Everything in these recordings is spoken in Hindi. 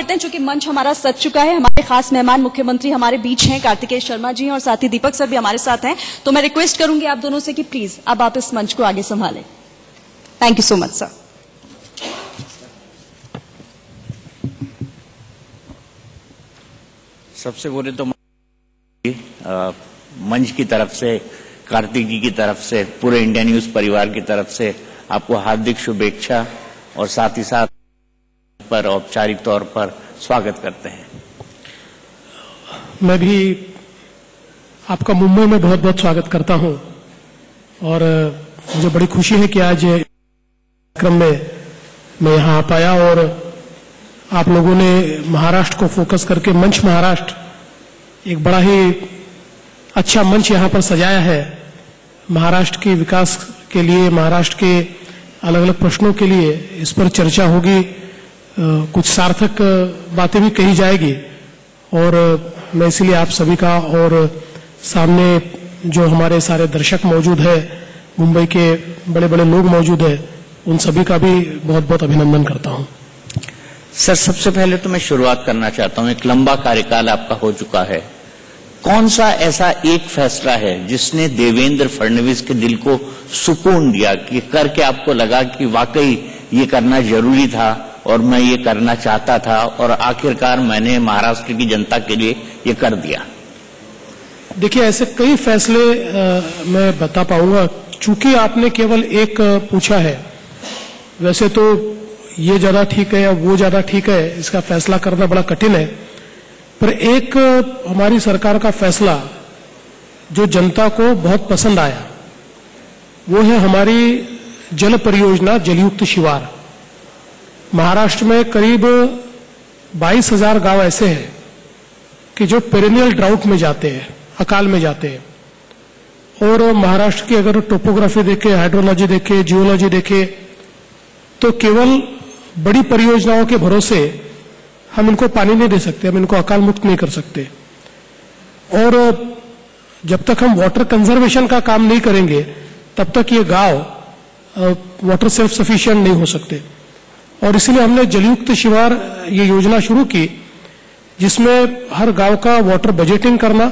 करते हैं, चूंकि मंच हमारा सज चुका है। हमारे खास मेहमान मुख्यमंत्री हमारे बीच हैं, कार्तिकेय शर्मा जी हैं, और साथ ही दीपक सर भी हमारे साथ हैं। तो मैं रिक्वेस्ट करूंगी आप दोनों से कि प्लीज अब आप इस मंच को आगे संभालें। Thank you so much sir. सबसे पहले तो मंच की तरफ से, कार्तिक जी की तरफ से, पूरे इंडिया न्यूज परिवार की तरफ से आपको हार्दिक शुभेच्छा और साथ ही साथ पर औपचारिक तौर पर स्वागत करते हैं। मैं भी आपका मुंबई में बहुत बहुत स्वागत करता हूं और मुझे बड़ी खुशी है कि आज कार्यक्रम में मैं यहां आ पाया और आप लोगों ने महाराष्ट्र को फोकस करके मंच महाराष्ट्र एक बड़ा ही अच्छा मंच यहां पर सजाया है। महाराष्ट्र के विकास के लिए, महाराष्ट्र के अलग अलग प्रश्नों के लिए इस पर चर्चा होगी, कुछ सार्थक बातें भी कही जाएगी और मैं इसलिए आप सभी का और सामने जो हमारे सारे दर्शक मौजूद है, मुंबई के बड़े बड़े लोग मौजूद है, उन सभी का भी बहुत बहुत अभिनंदन करता हूं। सर, सबसे पहले तो मैं शुरुआत करना चाहता हूं, एक लंबा कार्यकाल आपका हो चुका है। कौन सा ऐसा एक फैसला है जिसने देवेंद्र फडणवीस के दिल को सुकून दिया, कि करके आपको लगा कि वाकई ये करना जरूरी था और मैं ये करना चाहता था और आखिरकार मैंने महाराष्ट्र की जनता के लिए ये कर दिया? देखिए, ऐसे कई फैसले मैं बता पाऊंगा, चूंकि आपने केवल एक पूछा है। वैसे तो ये ज्यादा ठीक है या वो ज्यादा ठीक है, इसका फैसला करना बड़ा कठिन है, पर एक हमारी सरकार का फैसला जो जनता को बहुत पसंद आया वो है हमारी जल परियोजना जलयुक्त शिवार। महाराष्ट्र में करीब 22,000 गांव ऐसे हैं कि जो पेरेनियल ड्राउट में जाते हैं, अकाल में जाते हैं। और महाराष्ट्र की अगर टोपोग्राफी देखे, हाइड्रोलॉजी देखे, जियोलॉजी देखे, तो केवल बड़ी परियोजनाओं के भरोसे हम इनको पानी नहीं दे सकते, हम इनको अकाल मुक्त नहीं कर सकते। और जब तक हम वाटर कंजर्वेशन का काम नहीं करेंगे तब तक ये गांव वाटर सेल्फ सफिशिएंट नहीं हो सकते। और इसलिए हमने जलयुक्त शिवार ये योजना शुरू की, जिसमें हर गांव का वाटर बजटिंग करना,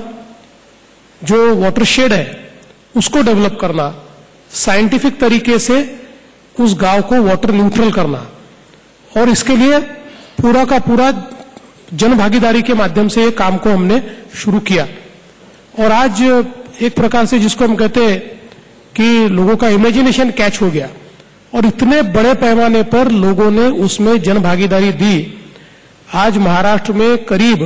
जो वाटरशेड है उसको डेवलप करना, साइंटिफिक तरीके से उस गांव को वाटर न्यूट्रल करना, और इसके लिए पूरा का पूरा जन भागीदारी के माध्यम से ये काम को हमने शुरू किया। और आज एक प्रकार से जिसको हम कहते हैं कि लोगों का इमेजिनेशन कैच हो गया और इतने बड़े पैमाने पर लोगों ने उसमें जन भागीदारी दी। आज महाराष्ट्र में करीब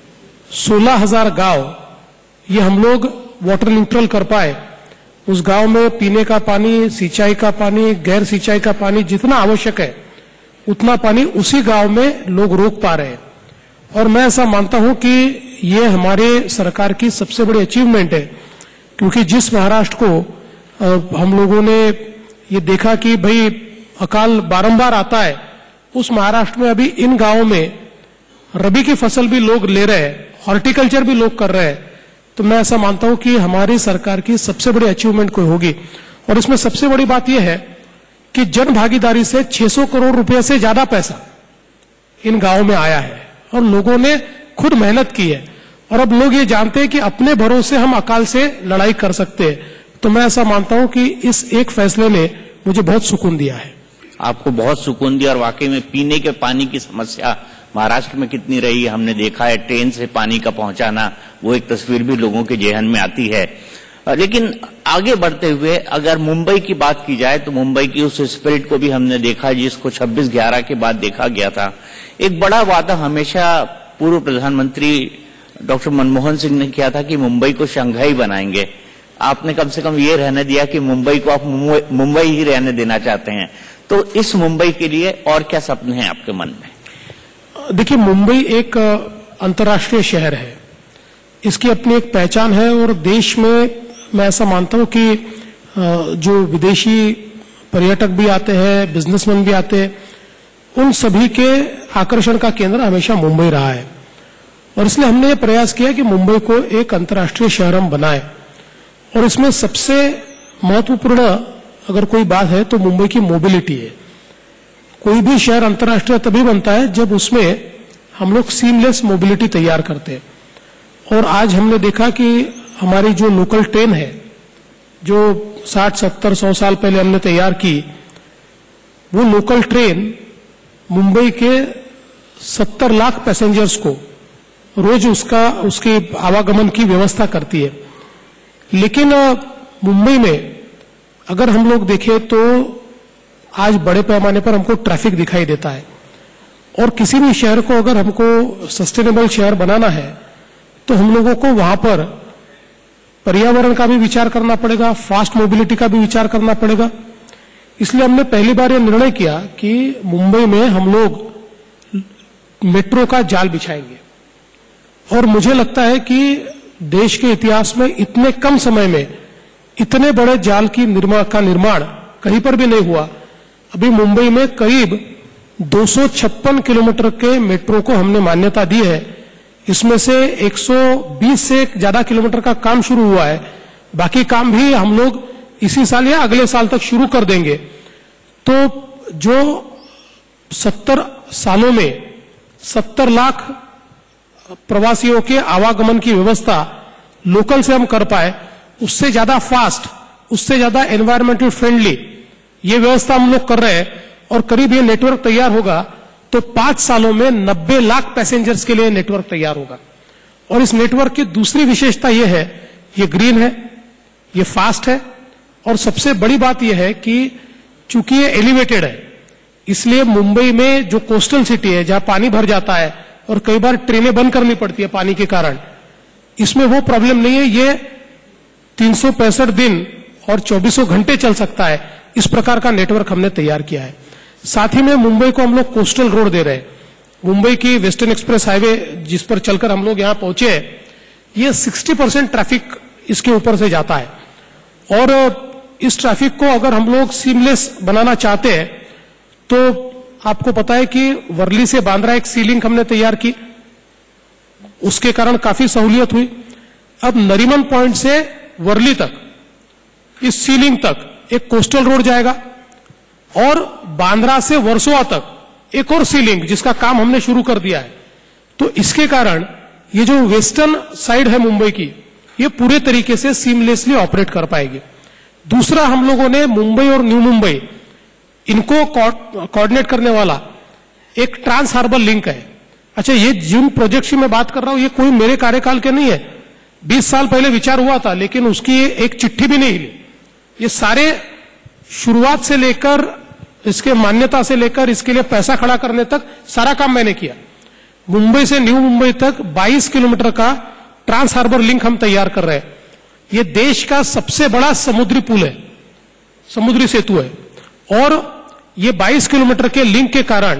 16,000 गांव ये हम लोग वाटर न्यूट्रल कर पाए। उस गांव में पीने का पानी, सिंचाई का पानी, गैर सिंचाई का पानी जितना आवश्यक है उतना पानी उसी गांव में लोग रोक पा रहे हैं। और मैं ऐसा मानता हूं कि ये हमारे सरकार की सबसे बड़ी अचीवमेंट है, क्योंकि जिस महाराष्ट्र को हम लोगों ने ये देखा कि भाई अकाल बारंबार आता है, उस महाराष्ट्र में अभी इन गांवों में रबी की फसल भी लोग ले रहे हैं, हॉर्टिकल्चर भी लोग कर रहे हैं। तो मैं ऐसा मानता हूं कि हमारी सरकार की सबसे बड़ी अचीवमेंट कोई होगी। और इसमें सबसे बड़ी बात यह है कि जन भागीदारी से 600 करोड़ रुपए से ज्यादा पैसा इन गांवों में आया है और लोगों ने खुद मेहनत की है। और अब लोग ये जानते हैं कि अपने भरोसे हम अकाल से लड़ाई कर सकते हैं। तो मैं ऐसा मानता हूं कि इस एक फैसले ने मुझे बहुत सुकून दिया है। आपको बहुत सुकून दिया, और वाकई में पीने के पानी की समस्या महाराष्ट्र में कितनी रही है हमने देखा है। ट्रेन से पानी का पहुंचाना, वो एक तस्वीर भी लोगों के जेहन में आती है। लेकिन आगे बढ़ते हुए अगर मुंबई की बात की जाए तो मुंबई की उस स्पिरिट को भी हमने देखा जिसको 26/11 के बाद देखा गया था। एक बड़ा वादा हमेशा पूर्व प्रधानमंत्री डॉक्टर मनमोहन सिंह ने किया था कि मुंबई को शंघाई बनाएंगे। आपने कम से कम ये रहने दिया कि मुंबई को आप मुंबई ही रहने देना चाहते हैं। तो इस मुंबई के लिए और क्या सपने हैं आपके मन में? देखिए, मुंबई एक अंतर्राष्ट्रीय शहर है, इसकी अपनी एक पहचान है। और देश में मैं ऐसा मानता हूं कि जो विदेशी पर्यटक भी आते हैं, बिजनेसमैन भी आते हैं, उन सभी के आकर्षण का केंद्र हमेशा मुंबई रहा है। और इसलिए हमने ये प्रयास किया कि मुंबई को एक अंतर्राष्ट्रीय शहर हम बनाए। और इसमें सबसे महत्वपूर्ण अगर कोई बात है तो मुंबई की मोबिलिटी है। कोई भी शहर अंतर्राष्ट्रीय तभी बनता है जब उसमें हम लोग सीमलेस मोबिलिटी तैयार करते हैं। और आज हमने देखा कि हमारी जो लोकल ट्रेन है, जो 60, 70, 100 साल पहले हमने तैयार की, वो लोकल ट्रेन मुंबई के 70 लाख पैसेंजर्स को रोज उसके आवागमन की व्यवस्था करती है। लेकिन मुंबई में अगर हम लोग देखें तो आज बड़े पैमाने पर हमको ट्रैफिक दिखाई देता है। और किसी भी शहर को अगर हमको सस्टेनेबल शहर बनाना है तो हम लोगों को वहां पर पर्यावरण का भी विचार करना पड़ेगा, फास्ट मोबिलिटी का भी विचार करना पड़ेगा। इसलिए हमने पहली बार यह निर्णय किया कि मुंबई में हम लोग मेट्रो का जाल बिछाएंगे। और मुझे लगता है कि देश के इतिहास में इतने कम समय में इतने बड़े जाल का निर्माण कहीं पर भी नहीं हुआ। अभी मुंबई में करीब 256 किलोमीटर के मेट्रो को हमने मान्यता दी है। इसमें से 120 से ज्यादा किलोमीटर का काम शुरू हुआ है, बाकी काम भी हम लोग इसी साल या अगले साल तक शुरू कर देंगे। तो जो 70 सालों में 70 लाख प्रवासियों के आवागमन की व्यवस्था लोकल से हम कर पाए, उससे ज्यादा फास्ट, उससे ज्यादा एनवायरमेंटल फ्रेंडली ये व्यवस्था हम लोग कर रहे हैं। और करीब ये नेटवर्क तैयार होगा तो 5 सालों में 90 लाख पैसेंजर्स के लिए नेटवर्क तैयार होगा। और इस नेटवर्क की दूसरी विशेषता यह है, ये ग्रीन है, ये फास्ट है, और सबसे बड़ी बात यह है कि चूंकि ये एलिवेटेड है, इसलिए मुंबई में जो कोस्टल सिटी है जहां पानी भर जाता है और कई बार ट्रेनें बंद करनी पड़ती है पानी के कारण, इसमें वो प्रॉब्लम नहीं है। ये 365 दिन और 24 घंटे चल सकता है। इस प्रकार का नेटवर्क हमने तैयार किया है। साथ ही में मुंबई को हम लोग कोस्टल रोड दे रहे हैं। मुंबई की वेस्टर्न एक्सप्रेस हाईवे जिस पर चलकर हम लोग यहां पहुंचे, ये 60% ट्रैफिक इसके ऊपर से जाता है। और इस ट्रैफिक को अगर हम लोग सीमलेस बनाना चाहते हैं तो आपको पता है कि वर्ली से बांद्रा एक सी लिंक हमने तैयार की, उसके कारण काफी सहूलियत हुई। अब नरीमन पॉइंट से वर्ली तक, इस सी लिंक तक एक कोस्टल रोड जाएगा, और बांद्रा से वर्सोवा तक एक और सी लिंक जिसका काम हमने शुरू कर दिया है। तो इसके कारण ये जो वेस्टर्न साइड है मुंबई की, ये पूरे तरीके से सीमलेसली ऑपरेट कर पाएगी। दूसरा, हम लोगों ने मुंबई और न्यू मुंबई इनको कोऑर्डिनेट करने वाला एक ट्रांस हार्बर लिंक है। अच्छा, ये जिन प्रोजेक्ट की मैं बात कर रहा हूं, ये कोई मेरे कार्यकाल के नहीं है। 20 साल पहले विचार हुआ था, लेकिन उसकी एक चिट्ठी भी नहीं हिली। ये सारे शुरुआत से लेकर, इसके मान्यता से लेकर, इसके लिए पैसा खड़ा करने तक सारा काम मैंने किया। मुंबई से न्यू मुंबई तक 22 किलोमीटर का ट्रांस हार्बर लिंक हम तैयार कर रहे हैं। ये देश का सबसे बड़ा समुद्री पुल है, समुद्री सेतु है। और ये 22 किलोमीटर के लिंक के कारण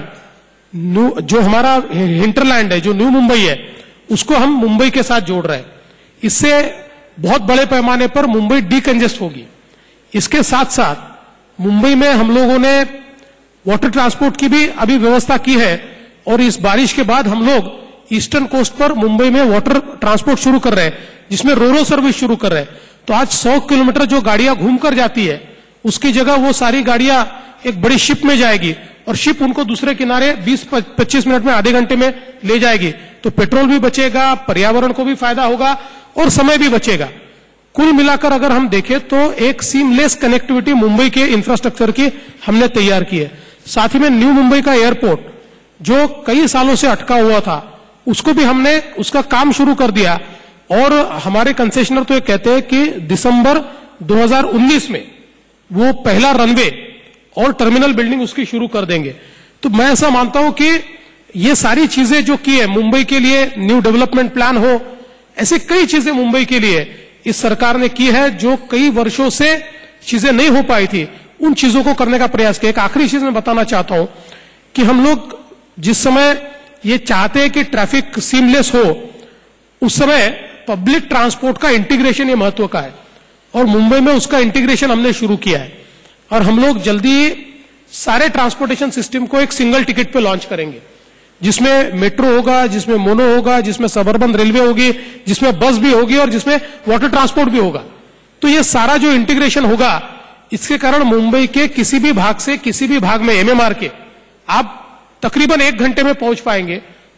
जो हमारा हिंटरलैंड है, जो न्यू मुंबई है, उसको हम मुंबई के साथ जोड़ रहे हैं। इससे बहुत बड़े पैमाने पर मुंबई डीकंजेस्ट होगी। इसके साथ साथ मुंबई में हम लोगों ने वाटर ट्रांसपोर्ट की भी अभी व्यवस्था की है, और इस बारिश के बाद हम लोग ईस्टर्न कोस्ट पर मुंबई में वाटर ट्रांसपोर्ट शुरू कर रहे हैं, जिसमें रोरो सर्विस शुरू कर रहे हैं। तो आज 100 किलोमीटर जो गाड़ियां घूमकर जाती है, उसकी जगह वो सारी गाड़ियां एक बड़ी शिप में जाएगी, और शिप उनको दूसरे किनारे 20-25 मिनट में, आधे घंटे में ले जाएगी। तो पेट्रोल भी बचेगा, पर्यावरण को भी फायदा होगा, और समय भी बचेगा। कुल मिलाकर अगर हम देखें तो एक सीमलेस कनेक्टिविटी मुंबई के इंफ्रास्ट्रक्चर की हमने तैयार की है। साथ ही में न्यू मुंबई का एयरपोर्ट जो कई सालों से अटका हुआ था, उसको भी हमने उसका काम शुरू कर दिया। और हमारे कंसेशनर तो ये कहते हैं कि दिसंबर 2019 में वो पहला रनवे और टर्मिनल बिल्डिंग उसकी शुरू कर देंगे। तो मैं ऐसा मानता हूं कि ये सारी चीजें जो की है मुंबई के लिए, न्यू डेवलपमेंट प्लान हो, ऐसे कई चीजें मुंबई के लिए इस सरकार ने की है जो कई वर्षों से चीजें नहीं हो पाई थी, उन चीजों को करने का प्रयास किया। एक आखिरी चीज मैं बताना चाहता हूं कि हम लोग जिस समय ये चाहते हैं कि ट्रैफिक सीमलेस हो, उस समय पब्लिक ट्रांसपोर्ट का इंटीग्रेशन ये महत्व का है, और मुंबई में उसका इंटीग्रेशन हमने शुरू किया है। और हम लोग जल्दी सारे ट्रांसपोर्टेशन सिस्टम को एक सिंगल टिकट पे लॉन्च करेंगे, जिसमें मेट्रो होगा, जिसमें मोनो होगा, जिसमें सबअर्बन रेलवे होगी, जिसमें बस भी होगी, और जिसमें वाटर ट्रांसपोर्ट भी होगा। तो ये सारा जो इंटीग्रेशन होगा, इसके कारण मुंबई के किसी भी भाग से किसी भी भाग में एमएमआर के आप तकरीबन 1 घंटे में पहुंच पाएंगे,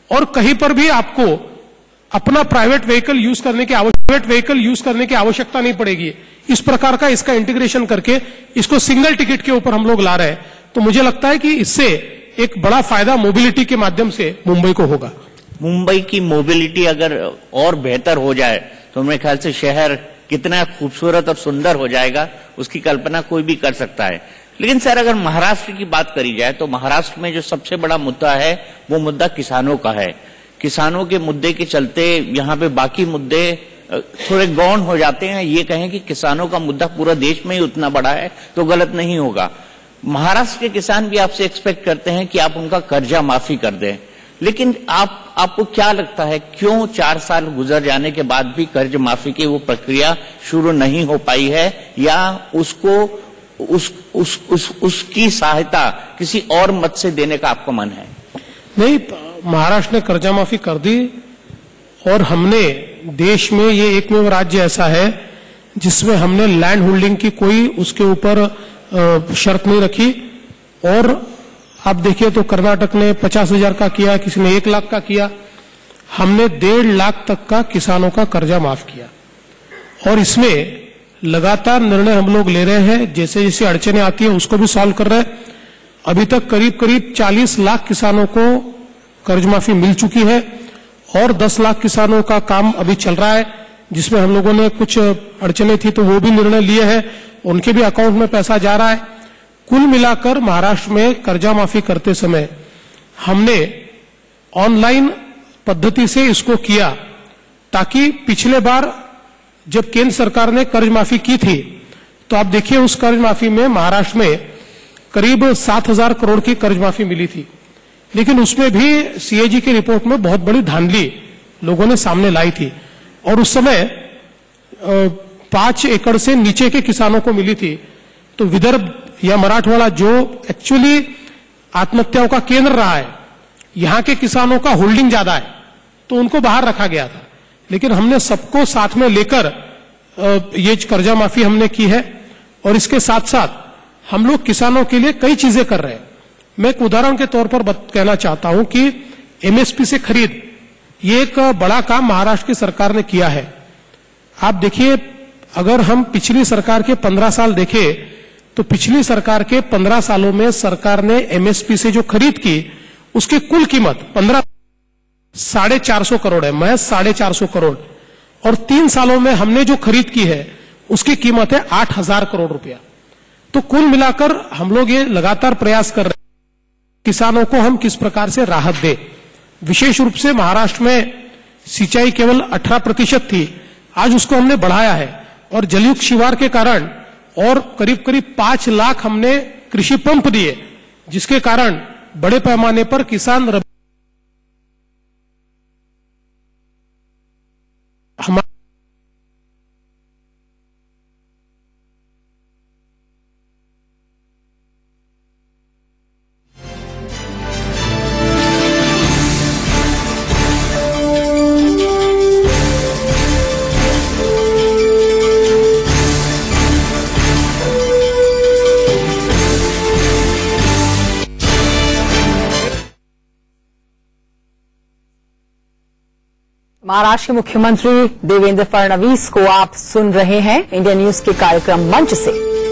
और कहीं पर भी आपको अपना प्राइवेट व्हीकल यूज करने की आवश्यकता नहीं पड़ेगी। इस प्रकार का इसका इंटीग्रेशन करके इसको सिंगल टिकट के ऊपर हम लोग ला रहे हैं। तो मुझे लगता है कि इससे एक बड़ा फायदा मोबिलिटी के माध्यम से मुंबई को होगा। मुंबई की मोबिलिटी अगर और बेहतर हो जाए तो मेरे ख्याल से शहर कितना खूबसूरत और सुंदर हो जाएगा, उसकी कल्पना कोई भी कर सकता है। लेकिन सर, अगर महाराष्ट्र की बात करी जाए तो महाराष्ट्र में जो सबसे बड़ा मुद्दा है वो मुद्दा किसानों का है। किसानों के मुद्दे के चलते यहाँ पे बाकी मुद्दे थोड़े गौण हो जाते हैं। ये कहें कि किसानों का मुद्दा पूरा देश में ही उतना बड़ा है तो गलत नहीं होगा। महाराष्ट्र के किसान भी आपसे एक्सपेक्ट करते हैं कि आप उनका कर्जा माफी कर दें, लेकिन आपको क्या लगता है क्यों 4 साल गुजर जाने के बाद भी कर्ज माफी की वो प्रक्रिया शुरू नहीं हो पाई है, या उसकी सहायता किसी और मत से देने का आपको मन है? नहीं, महाराष्ट्र ने कर्जा माफी कर दी और हमने देश में ये एकमेव राज्य ऐसा है जिसमें हमने लैंड होल्डिंग की कोई उसके ऊपर शर्त नहीं रखी। और आप देखिए तो कर्नाटक ने 50,000 का किया, किसी ने 1 लाख का किया, हमने 1.5 लाख तक का किसानों का कर्जा माफ किया। और इसमें लगातार निर्णय हम लोग ले रहे हैं, जैसे जैसे अड़चने आती है उसको भी सॉल्व कर रहे हैं। अभी तक करीब 40 लाख किसानों को कर्ज माफी मिल चुकी है और 10 लाख किसानों का काम अभी चल रहा है, जिसमें हम लोगों ने कुछ अड़चने थी तो वो भी निर्णय लिए हैं, उनके भी अकाउंट में पैसा जा रहा है। कुल मिलाकर महाराष्ट्र में कर्जा माफी करते समय हमने ऑनलाइन पद्धति से इसको किया, ताकि पिछले बार जब केंद्र सरकार ने कर्ज माफी की थी तो आप देखिए उस कर्ज माफी में महाराष्ट्र में करीब 7,000 करोड़ की कर्ज माफी मिली थी, लेकिन उसमें भी सीएजी की रिपोर्ट में बहुत बड़ी धांधली लोगों ने सामने लाई थी और उस समय 5 एकड़ से नीचे के किसानों को मिली थी। तो विदर्भ या मराठवाड़ा जो एक्चुअली आत्महत्याओं का केंद्र रहा है, यहां के किसानों का होल्डिंग ज्यादा है तो उनको बाहर रखा गया था। लेकिन हमने सबको साथ में लेकर ये कर्जा माफी हमने की है और इसके साथ साथ हम लोग किसानों के लिए कई चीजें कर रहे हैं। मैं एक उदाहरण के तौर पर कहना चाहता हूं कि एमएसपी से खरीद, ये एक बड़ा काम महाराष्ट्र की सरकार ने किया है। आप देखिए, अगर हम पिछली सरकार के 15 साल देखें तो पिछली सरकार के 15 सालों में सरकार ने एमएसपी से जो खरीद की उसकी कुल कीमत 450 करोड़ है, महज 450 करोड़। और 3 सालों में हमने जो खरीद की है उसकी कीमत है 8,000 करोड़ रुपया। तो कुल मिलाकर हम लोग ये लगातार प्रयास कर रहे हैं किसानों को हम किस प्रकार से राहत दें। विशेष रूप से महाराष्ट्र में सिंचाई केवल 18% थी, आज उसको हमने बढ़ाया है और जलयुक्त शिवार के कारण और करीब 5 लाख हमने कृषि पंप दिए, जिसके कारण बड़े पैमाने पर किसान महाराष्ट्र के मुख्यमंत्री देवेंद्र फडणवीस को आप सुन रहे हैं इंडिया न्यूज के कार्यक्रम मंच से।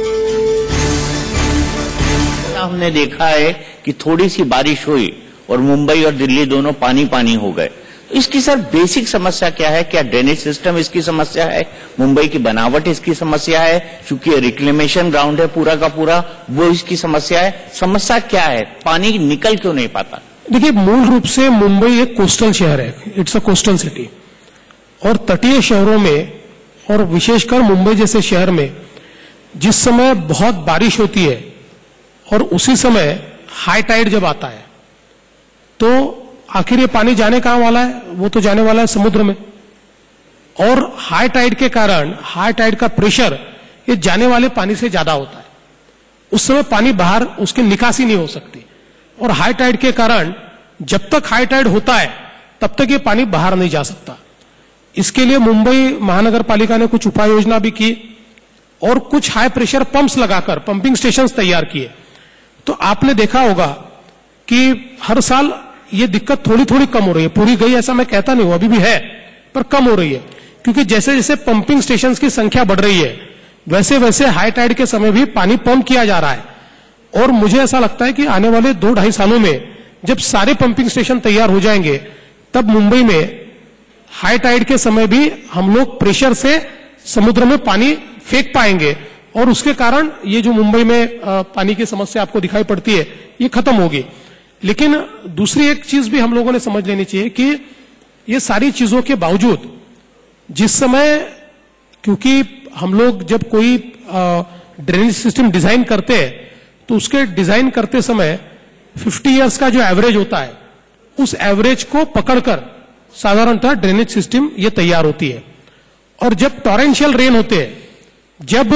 हमने देखा है कि थोड़ी सी बारिश हुई और मुंबई और दिल्ली दोनों पानी पानी हो गए। तो इसकी सर बेसिक समस्या क्या है? क्या ड्रेनेज सिस्टम इसकी समस्या है? मुंबई की बनावट इसकी समस्या है? चूंकि रिक्लेमेशन ग्राउंड है पूरा का पूरा, वो इसकी समस्या है? समस्या क्या है? पानी निकल क्यों नहीं पाता? देखिए, मूल रूप से मुंबई एक कोस्टल शहर है, इट्स अ कोस्टल सिटी। और तटीय शहरों में और विशेषकर मुंबई जैसे शहर में जिस समय बहुत बारिश होती है और उसी समय हाई टाइड जब आता है तो आखिर ये पानी जाने कहां वाला है? वो तो जाने वाला है समुद्र में। और हाई टाइड के कारण हाई टाइड का प्रेशर ये जाने वाले पानी से ज्यादा होता है। उस समय पानी बाहर उसकी निकासी नहीं हो सकती और हाई टाइड के कारण जब तक हाई टाइड होता है तब तक ये पानी बाहर नहीं जा सकता। इसके लिए मुंबई महानगर पालिका ने कुछ उपाय योजना भी की और कुछ हाई प्रेशर पंप्स लगाकर पंपिंग स्टेशंस तैयार किए। तो आपने देखा होगा कि हर साल ये दिक्कत थोड़ी थोड़ी कम हो रही है, पूरी गई ऐसा मैं कहता नहीं हूं, अभी भी है पर कम हो रही है, क्योंकि जैसे जैसे पंपिंग स्टेशन की संख्या बढ़ रही है वैसे वैसे हाई टाइड के समय भी पानी पंप किया जा रहा है। और मुझे ऐसा लगता है कि आने वाले 2-2.5 सालों में जब सारे पंपिंग स्टेशन तैयार हो जाएंगे तब मुंबई में हाई टाइड के समय भी हम लोग प्रेशर से समुद्र में पानी फेंक पाएंगे और उसके कारण ये जो मुंबई में पानी की समस्या आपको दिखाई पड़ती है ये खत्म होगी। लेकिन दूसरी एक चीज भी हम लोगों ने समझ लेनी चाहिए कि ये सारी चीजों के बावजूद जिस समय, क्योंकि हम लोग जब कोई ड्रेनेज सिस्टम डिजाइन करते हैं तो उसके डिजाइन करते समय 50 इयर्स का जो एवरेज होता है उस एवरेज को पकड़कर साधारणतः ड्रेनेज सिस्टम ये तैयार होती है। और जब टॉरेंशियल रेन होते हैं, जब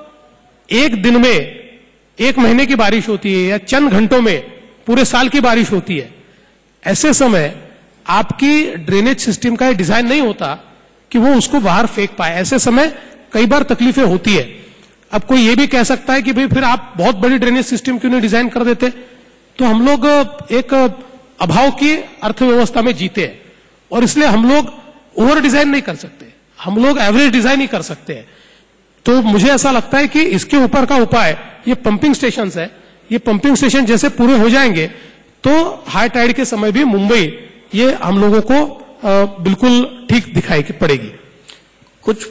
एक दिन में 1 महीने की बारिश होती है या चंद घंटों में पूरे साल की बारिश होती है, ऐसे समय आपकी ड्रेनेज सिस्टम का डिजाइन नहीं होता कि वो उसको बाहर फेंक पाए। ऐसे समय कई बार तकलीफें होती है। अब कोई ये भी कह सकता है कि भाई फिर आप बहुत बड़ी ड्रेनेज सिस्टम क्यों नहीं डिजाइन कर देते, तो हम लोग एक अभाव की अर्थव्यवस्था में जीते हैं और इसलिए हम लोग ओवर डिजाइन नहीं कर सकते, हम लोग एवरेज डिजाइन ही कर सकते हैं। तो मुझे ऐसा लगता है कि इसके ऊपर का उपाय ये पंपिंग स्टेशन है। ये पंपिंग स्टेशन जैसे पूरे हो जाएंगे तो हाई टाइड के समय भी मुंबई ये हम लोगों को बिल्कुल ठीक दिखाई पड़ेगी। कुछ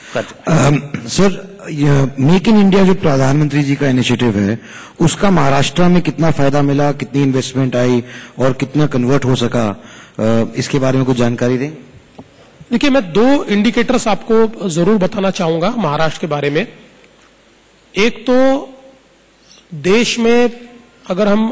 सर, मेक इन इंडिया जो प्रधानमंत्री जी का इनिशिएटिव है उसका महाराष्ट्र में कितना फायदा मिला, कितनी इन्वेस्टमेंट आई और कितना कन्वर्ट हो सका, इसके बारे में कुछ जानकारी दें। देखिए, मैं 2 इंडिकेटर्स आपको जरूर बताना चाहूंगा महाराष्ट्र के बारे में। एक तो देश में अगर हम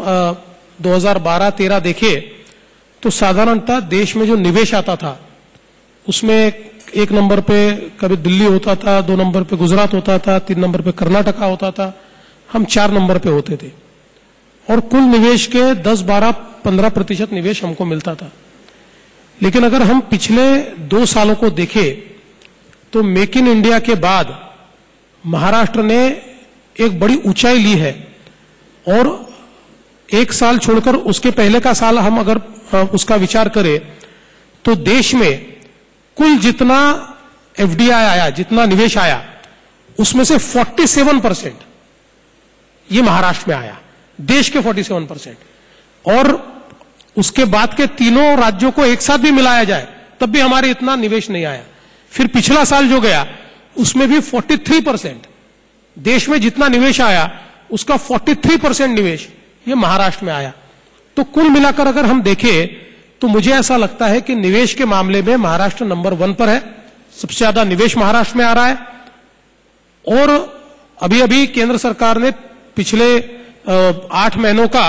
2012-13 देखें तो साधारणतः देश में जो निवेश आता था उसमें 1 नंबर पे कभी दिल्ली होता था, 2 नंबर पे गुजरात होता था, 3 नंबर पे कर्नाटका होता था, हम 4 नंबर पे होते थे और कुल निवेश के 10-12-15% निवेश हमको मिलता था। लेकिन अगर हम पिछले 2 सालों को देखें तो मेक इन इंडिया के बाद महाराष्ट्र ने एक बड़ी ऊंचाई ली है और 1 साल छोड़कर उसके पहले का साल हम अगर उसका विचार करें तो देश में कुल जितना एफडीआई आया, जितना निवेश आया, उसमें से 47% ये महाराष्ट्र में आया, देश के 47%। और उसके बाद के तीनों राज्यों को एक साथ भी मिलाया जाए तब भी हमारे इतना निवेश नहीं आया। फिर पिछला साल जो गया उसमें भी 43%, देश में जितना निवेश आया उसका 43% निवेश ये महाराष्ट्र में आया। तो कुल मिलाकर अगर हम देखें तो मुझे ऐसा लगता है कि निवेश के मामले में महाराष्ट्र नंबर 1 पर है, सबसे ज्यादा निवेश महाराष्ट्र में आ रहा है। और अभी अभी केंद्र सरकार ने पिछले 8 महीनों का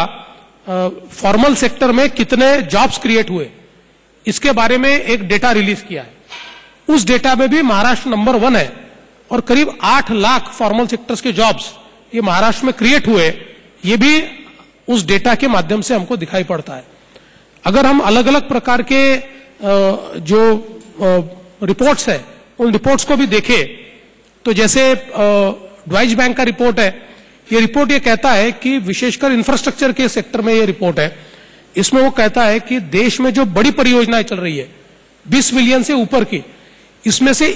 फॉर्मल सेक्टर में कितने जॉब्स क्रिएट हुए इसके बारे में एक डेटा रिलीज किया है। उस डेटा में भी महाराष्ट्र नंबर 1 है और करीब 8 लाख फॉर्मल सेक्टर्स के जॉब्स ये महाराष्ट्र में क्रिएट हुए, ये भी उस डेटा के माध्यम से हमको दिखाई पड़ता है। अगर हम अलग अलग प्रकार के जो रिपोर्ट्स है उन रिपोर्ट्स को भी देखें तो जैसे ड्वाइच बैंक का रिपोर्ट है, ये रिपोर्ट ये कहता है कि विशेषकर इंफ्रास्ट्रक्चर के सेक्टर में ये रिपोर्ट है, इसमें वो कहता है कि देश में जो बड़ी परियोजनाएं चल रही है 20 मिलियन से ऊपर की, इसमें से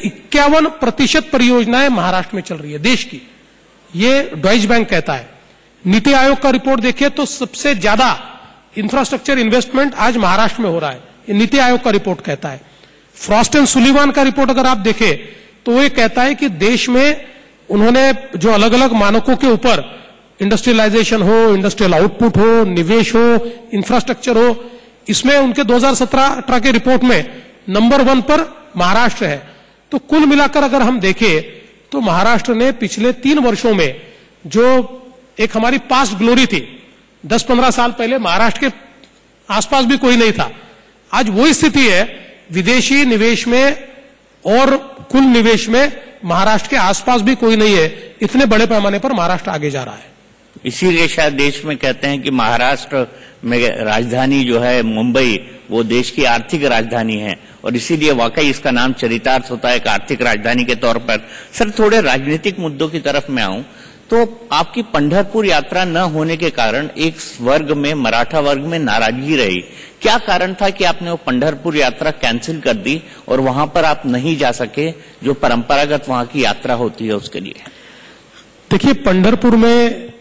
51% परियोजनाएं महाराष्ट्र में चल रही है देश की, ये ड्वाइच बैंक कहता है। नीति आयोग का रिपोर्ट देखिए तो सबसे ज्यादा इंफ्रास्ट्रक्चर इन्वेस्टमेंट आज महाराष्ट्र में हो रहा है, ये नीति आयोग का रिपोर्ट कहता है। फ्रॉस्ट एंड सुलिवान का रिपोर्ट अगर आप देखें तो वो कहता है कि देश में उन्होंने जो अलग अलग मानकों के ऊपर इंडस्ट्रियलाइजेशन हो, इंडस्ट्रियल आउटपुट हो, निवेश हो, इंफ्रास्ट्रक्चर हो, इसमें उनके 2017-18 के रिपोर्ट में नंबर 1 पर महाराष्ट्र है। तो कुल मिलाकर अगर हम देखें तो महाराष्ट्र ने पिछले 3 वर्षों में जो एक हमारी पास्ट ग्लोरी थी, 10-15 साल पहले महाराष्ट्र के आसपास भी कोई नहीं था, आज वही स्थिति है। विदेशी निवेश में और कुल निवेश में महाराष्ट्र के आसपास भी कोई नहीं है, इतने बड़े पैमाने पर महाराष्ट्र आगे जा रहा है। इसीलिए शायद देश में कहते हैं कि महाराष्ट्र में राजधानी जो है मुंबई वो देश की आर्थिक राजधानी है और इसीलिए वाकई इसका नाम चरितार्थ होता है एक आर्थिक राजधानी के तौर पर। सर, थोड़े राजनीतिक मुद्दों की तरफ मैं आऊं तो आपकी पंढरपुर यात्रा न होने के कारण एक वर्ग में, मराठा वर्ग में नाराजगी रही क्या कारण था कि आपने वो पंढरपुर यात्रा कैंसिल कर दी और वहां पर आप नहीं जा सके, जो परंपरागत वहां की यात्रा होती है उसके लिए? देखिए, पंढरपुर में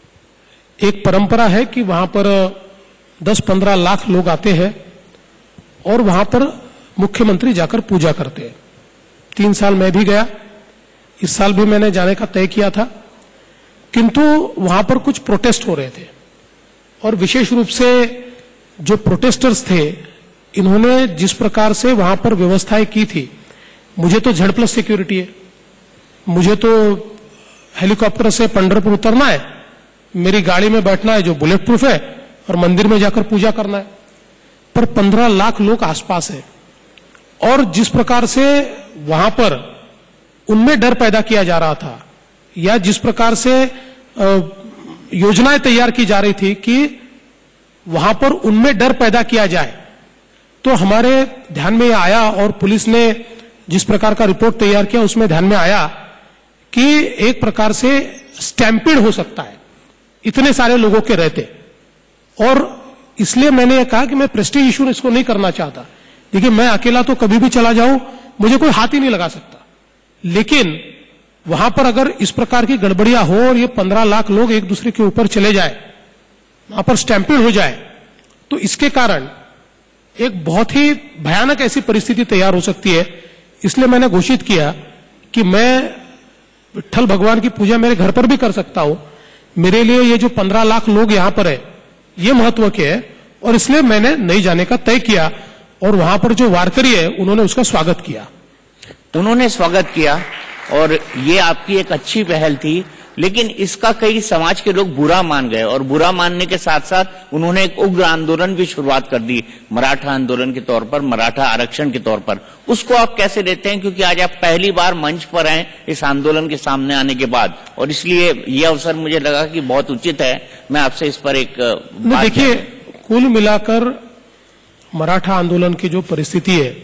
एक परंपरा है कि वहां पर 10-15 लाख लोग आते हैं और वहां पर मुख्यमंत्री जाकर पूजा करते हैं। 3 साल मैं भी गया, इस साल भी मैंने जाने का तय किया था, किंतु वहां पर कुछ प्रोटेस्ट हो रहे थे और विशेष रूप से जो प्रोटेस्टर्स थे, इन्होंने जिस प्रकार से वहां पर व्यवस्थाएं की थी, मुझे तो Z+ सिक्योरिटी है, मुझे तो हेलीकॉप्टर से पंढरपुर उतरना है, मेरी गाड़ी में बैठना है जो बुलेट प्रूफ है और मंदिर में जाकर पूजा करना है, पर 15 लाख लोग आसपास है और जिस प्रकार से वहां पर उनमें डर पैदा किया जा रहा था या जिस प्रकार से योजनाएं तैयार की जा रही थी कि वहां पर उनमें डर पैदा किया जाए, तो हमारे ध्यान में आया और पुलिस ने जिस प्रकार का रिपोर्ट तैयार किया उसमें ध्यान में आया कि एक प्रकार से स्टैम्पिड हो सकता है इतने सारे लोगों के रहते, और इसलिए मैंने ये कहा कि मैं प्रेस्टीज इशू इसको नहीं करना चाहता। देखिए, मैं अकेला तो कभी भी चला जाऊं, मुझे कोई हाथ ही नहीं लगा सकता, लेकिन वहां पर अगर इस प्रकार की गड़बड़ियां हो और ये 15 लाख लोग एक दूसरे के ऊपर चले जाए, वहां पर स्टैम्पिड हो जाए, तो इसके कारण एक बहुत ही भयानक ऐसी परिस्थिति तैयार हो सकती है। इसलिए मैंने घोषित किया कि मैं विट्ठल भगवान की पूजा मेरे घर पर भी कर सकता हूं, मेरे लिए ये जो 15 लाख लोग यहां पर है ये महत्व के है, और इसलिए मैंने नहीं जाने का तय किया और वहां पर जो वारकरी है उन्होंने उसका स्वागत किया। उन्होंने स्वागत किया और ये आपकी एक अच्छी पहल थी, लेकिन इसका कई समाज के लोग बुरा मान गए और बुरा मानने के साथ साथ उन्होंने एक उग्र आंदोलन भी शुरुआत कर दी, मराठा आंदोलन के तौर पर, मराठा आरक्षण के तौर पर। उसको आप कैसे लेते हैं, क्योंकि आज आप पहली बार मंच पर हैं इस आंदोलन के सामने आने के बाद, और इसलिए यह अवसर मुझे लगा कि बहुत उचित है मैं आपसे इस पर एक बात। देखिए, कुल मिलाकर मराठा आंदोलन की जो परिस्थिति है,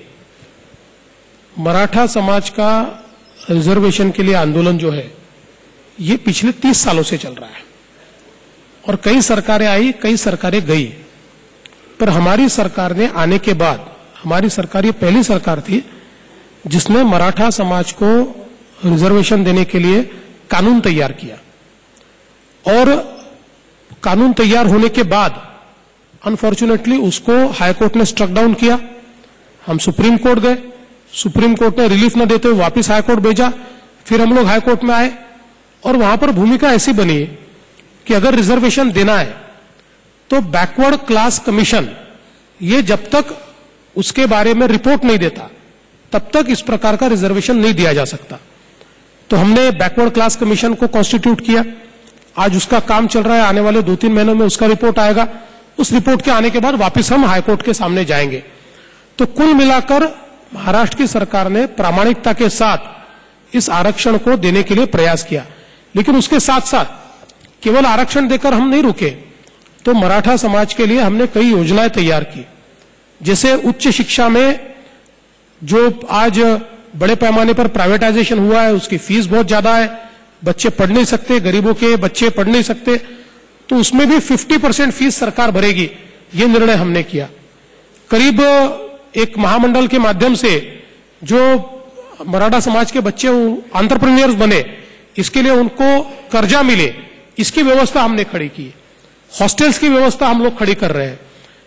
मराठा समाज का रिजर्वेशन के लिए आंदोलन जो है ये पिछले 30 सालों से चल रहा है और कई सरकारें आई, कई सरकारें गई, पर हमारी सरकार ने आने के बाद, हमारी सरकार ये पहली सरकार थी जिसने मराठा समाज को रिजर्वेशन देने के लिए कानून तैयार किया, और कानून तैयार होने के बाद अनफॉर्चुनेटली उसको हाईकोर्ट ने स्ट्रक डाउन किया। हम सुप्रीम कोर्ट गए, सुप्रीम कोर्ट ने रिलीफ न देते हुए वापस हाईकोर्ट भेजा, फिर हम लोग हाईकोर्ट में आए और वहां पर भूमिका ऐसी बनी कि अगर रिजर्वेशन देना है तो बैकवर्ड क्लास कमीशन ये जब तक उसके बारे में रिपोर्ट नहीं देता तब तक इस प्रकार का रिजर्वेशन नहीं दिया जा सकता। तो हमने बैकवर्ड क्लास कमीशन को कॉन्स्टिट्यूट किया, आज उसका काम चल रहा है, आने वाले 2-3 महीनों में उसका रिपोर्ट आएगा, उस रिपोर्ट के आने के बाद वापस हम हाईकोर्ट के सामने जाएंगे। तो कुल मिलाकर महाराष्ट्र की सरकार ने प्रामाणिकता के साथ इस आरक्षण को देने के लिए प्रयास किया, लेकिन उसके साथ साथ केवल आरक्षण देकर हम नहीं रुके, तो मराठा समाज के लिए हमने कई योजनाएं तैयार की। जैसे उच्च शिक्षा में जो आज बड़े पैमाने पर प्राइवेटाइजेशन हुआ है, उसकी फीस बहुत ज्यादा है, बच्चे पढ़ नहीं सकते, गरीबों के बच्चे पढ़ नहीं सकते, तो उसमें भी 50% फीस सरकार भरेगी, ये निर्णय हमने किया। करीब एक महामंडल के माध्यम से जो मराठा समाज के बच्चे एंटरप्रेन्योर्स बने, इसके लिए उनको कर्जा मिले, इसकी व्यवस्था हमने खड़ी की। हॉस्टल्स की व्यवस्था हम लोग खड़ी कर रहे हैं।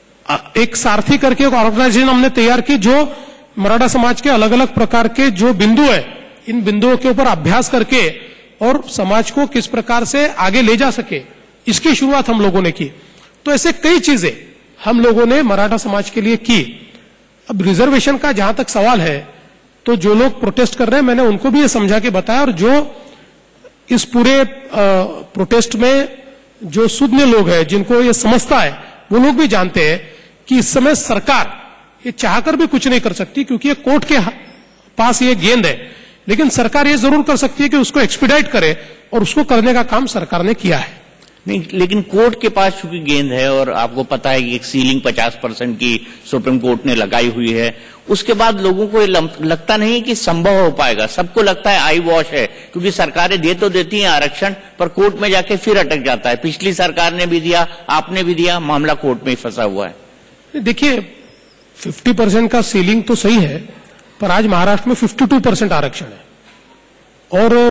एक सारथी करके एक ऑर्गेनाइजेशन हमने तैयार की जो मराठा समाज के अलग अलग प्रकार के जो बिंदु है, इन बिंदुओं के ऊपर अभ्यास करके और समाज को किस प्रकार से आगे ले जा सके, इसकी शुरुआत हम लोगों ने की। तो ऐसे कई चीजें हम लोगों ने मराठा समाज के लिए की। अब रिजर्वेशन का जहां तक सवाल है, तो जो लोग प्रोटेस्ट कर रहे हैं मैंने उनको भी ये समझा के बताया, और जो इस पूरे प्रोटेस्ट में जो सुज्ञ लोग हैं, जिनको ये समझता है, वो लोग भी जानते हैं कि इस समय सरकार ये चाहकर भी कुछ नहीं कर सकती, क्योंकि ये कोर्ट के पास ये गेंद है। लेकिन सरकार ये जरूर कर सकती है कि उसको एक्सपीडाइट करे, और उसको करने का काम सरकार ने किया है। नहीं, लेकिन कोर्ट के पास चूंकि गेंद है और आपको पता है कि एक सीलिंग 50% की सुप्रीम कोर्ट ने लगाई हुई है, उसके बाद लोगों को ये लगता नहीं कि संभव हो पाएगा। सबको लगता है आई वॉश है, क्योंकि सरकारें दे तो देती हैं आरक्षण, पर कोर्ट में जाके फिर अटक जाता है। पिछली सरकार ने भी दिया, आपने भी दिया, मामला कोर्ट में ही फंसा हुआ है। देखिए 50% का सीलिंग तो सही है, पर आज महाराष्ट्र में 52% आरक्षण है और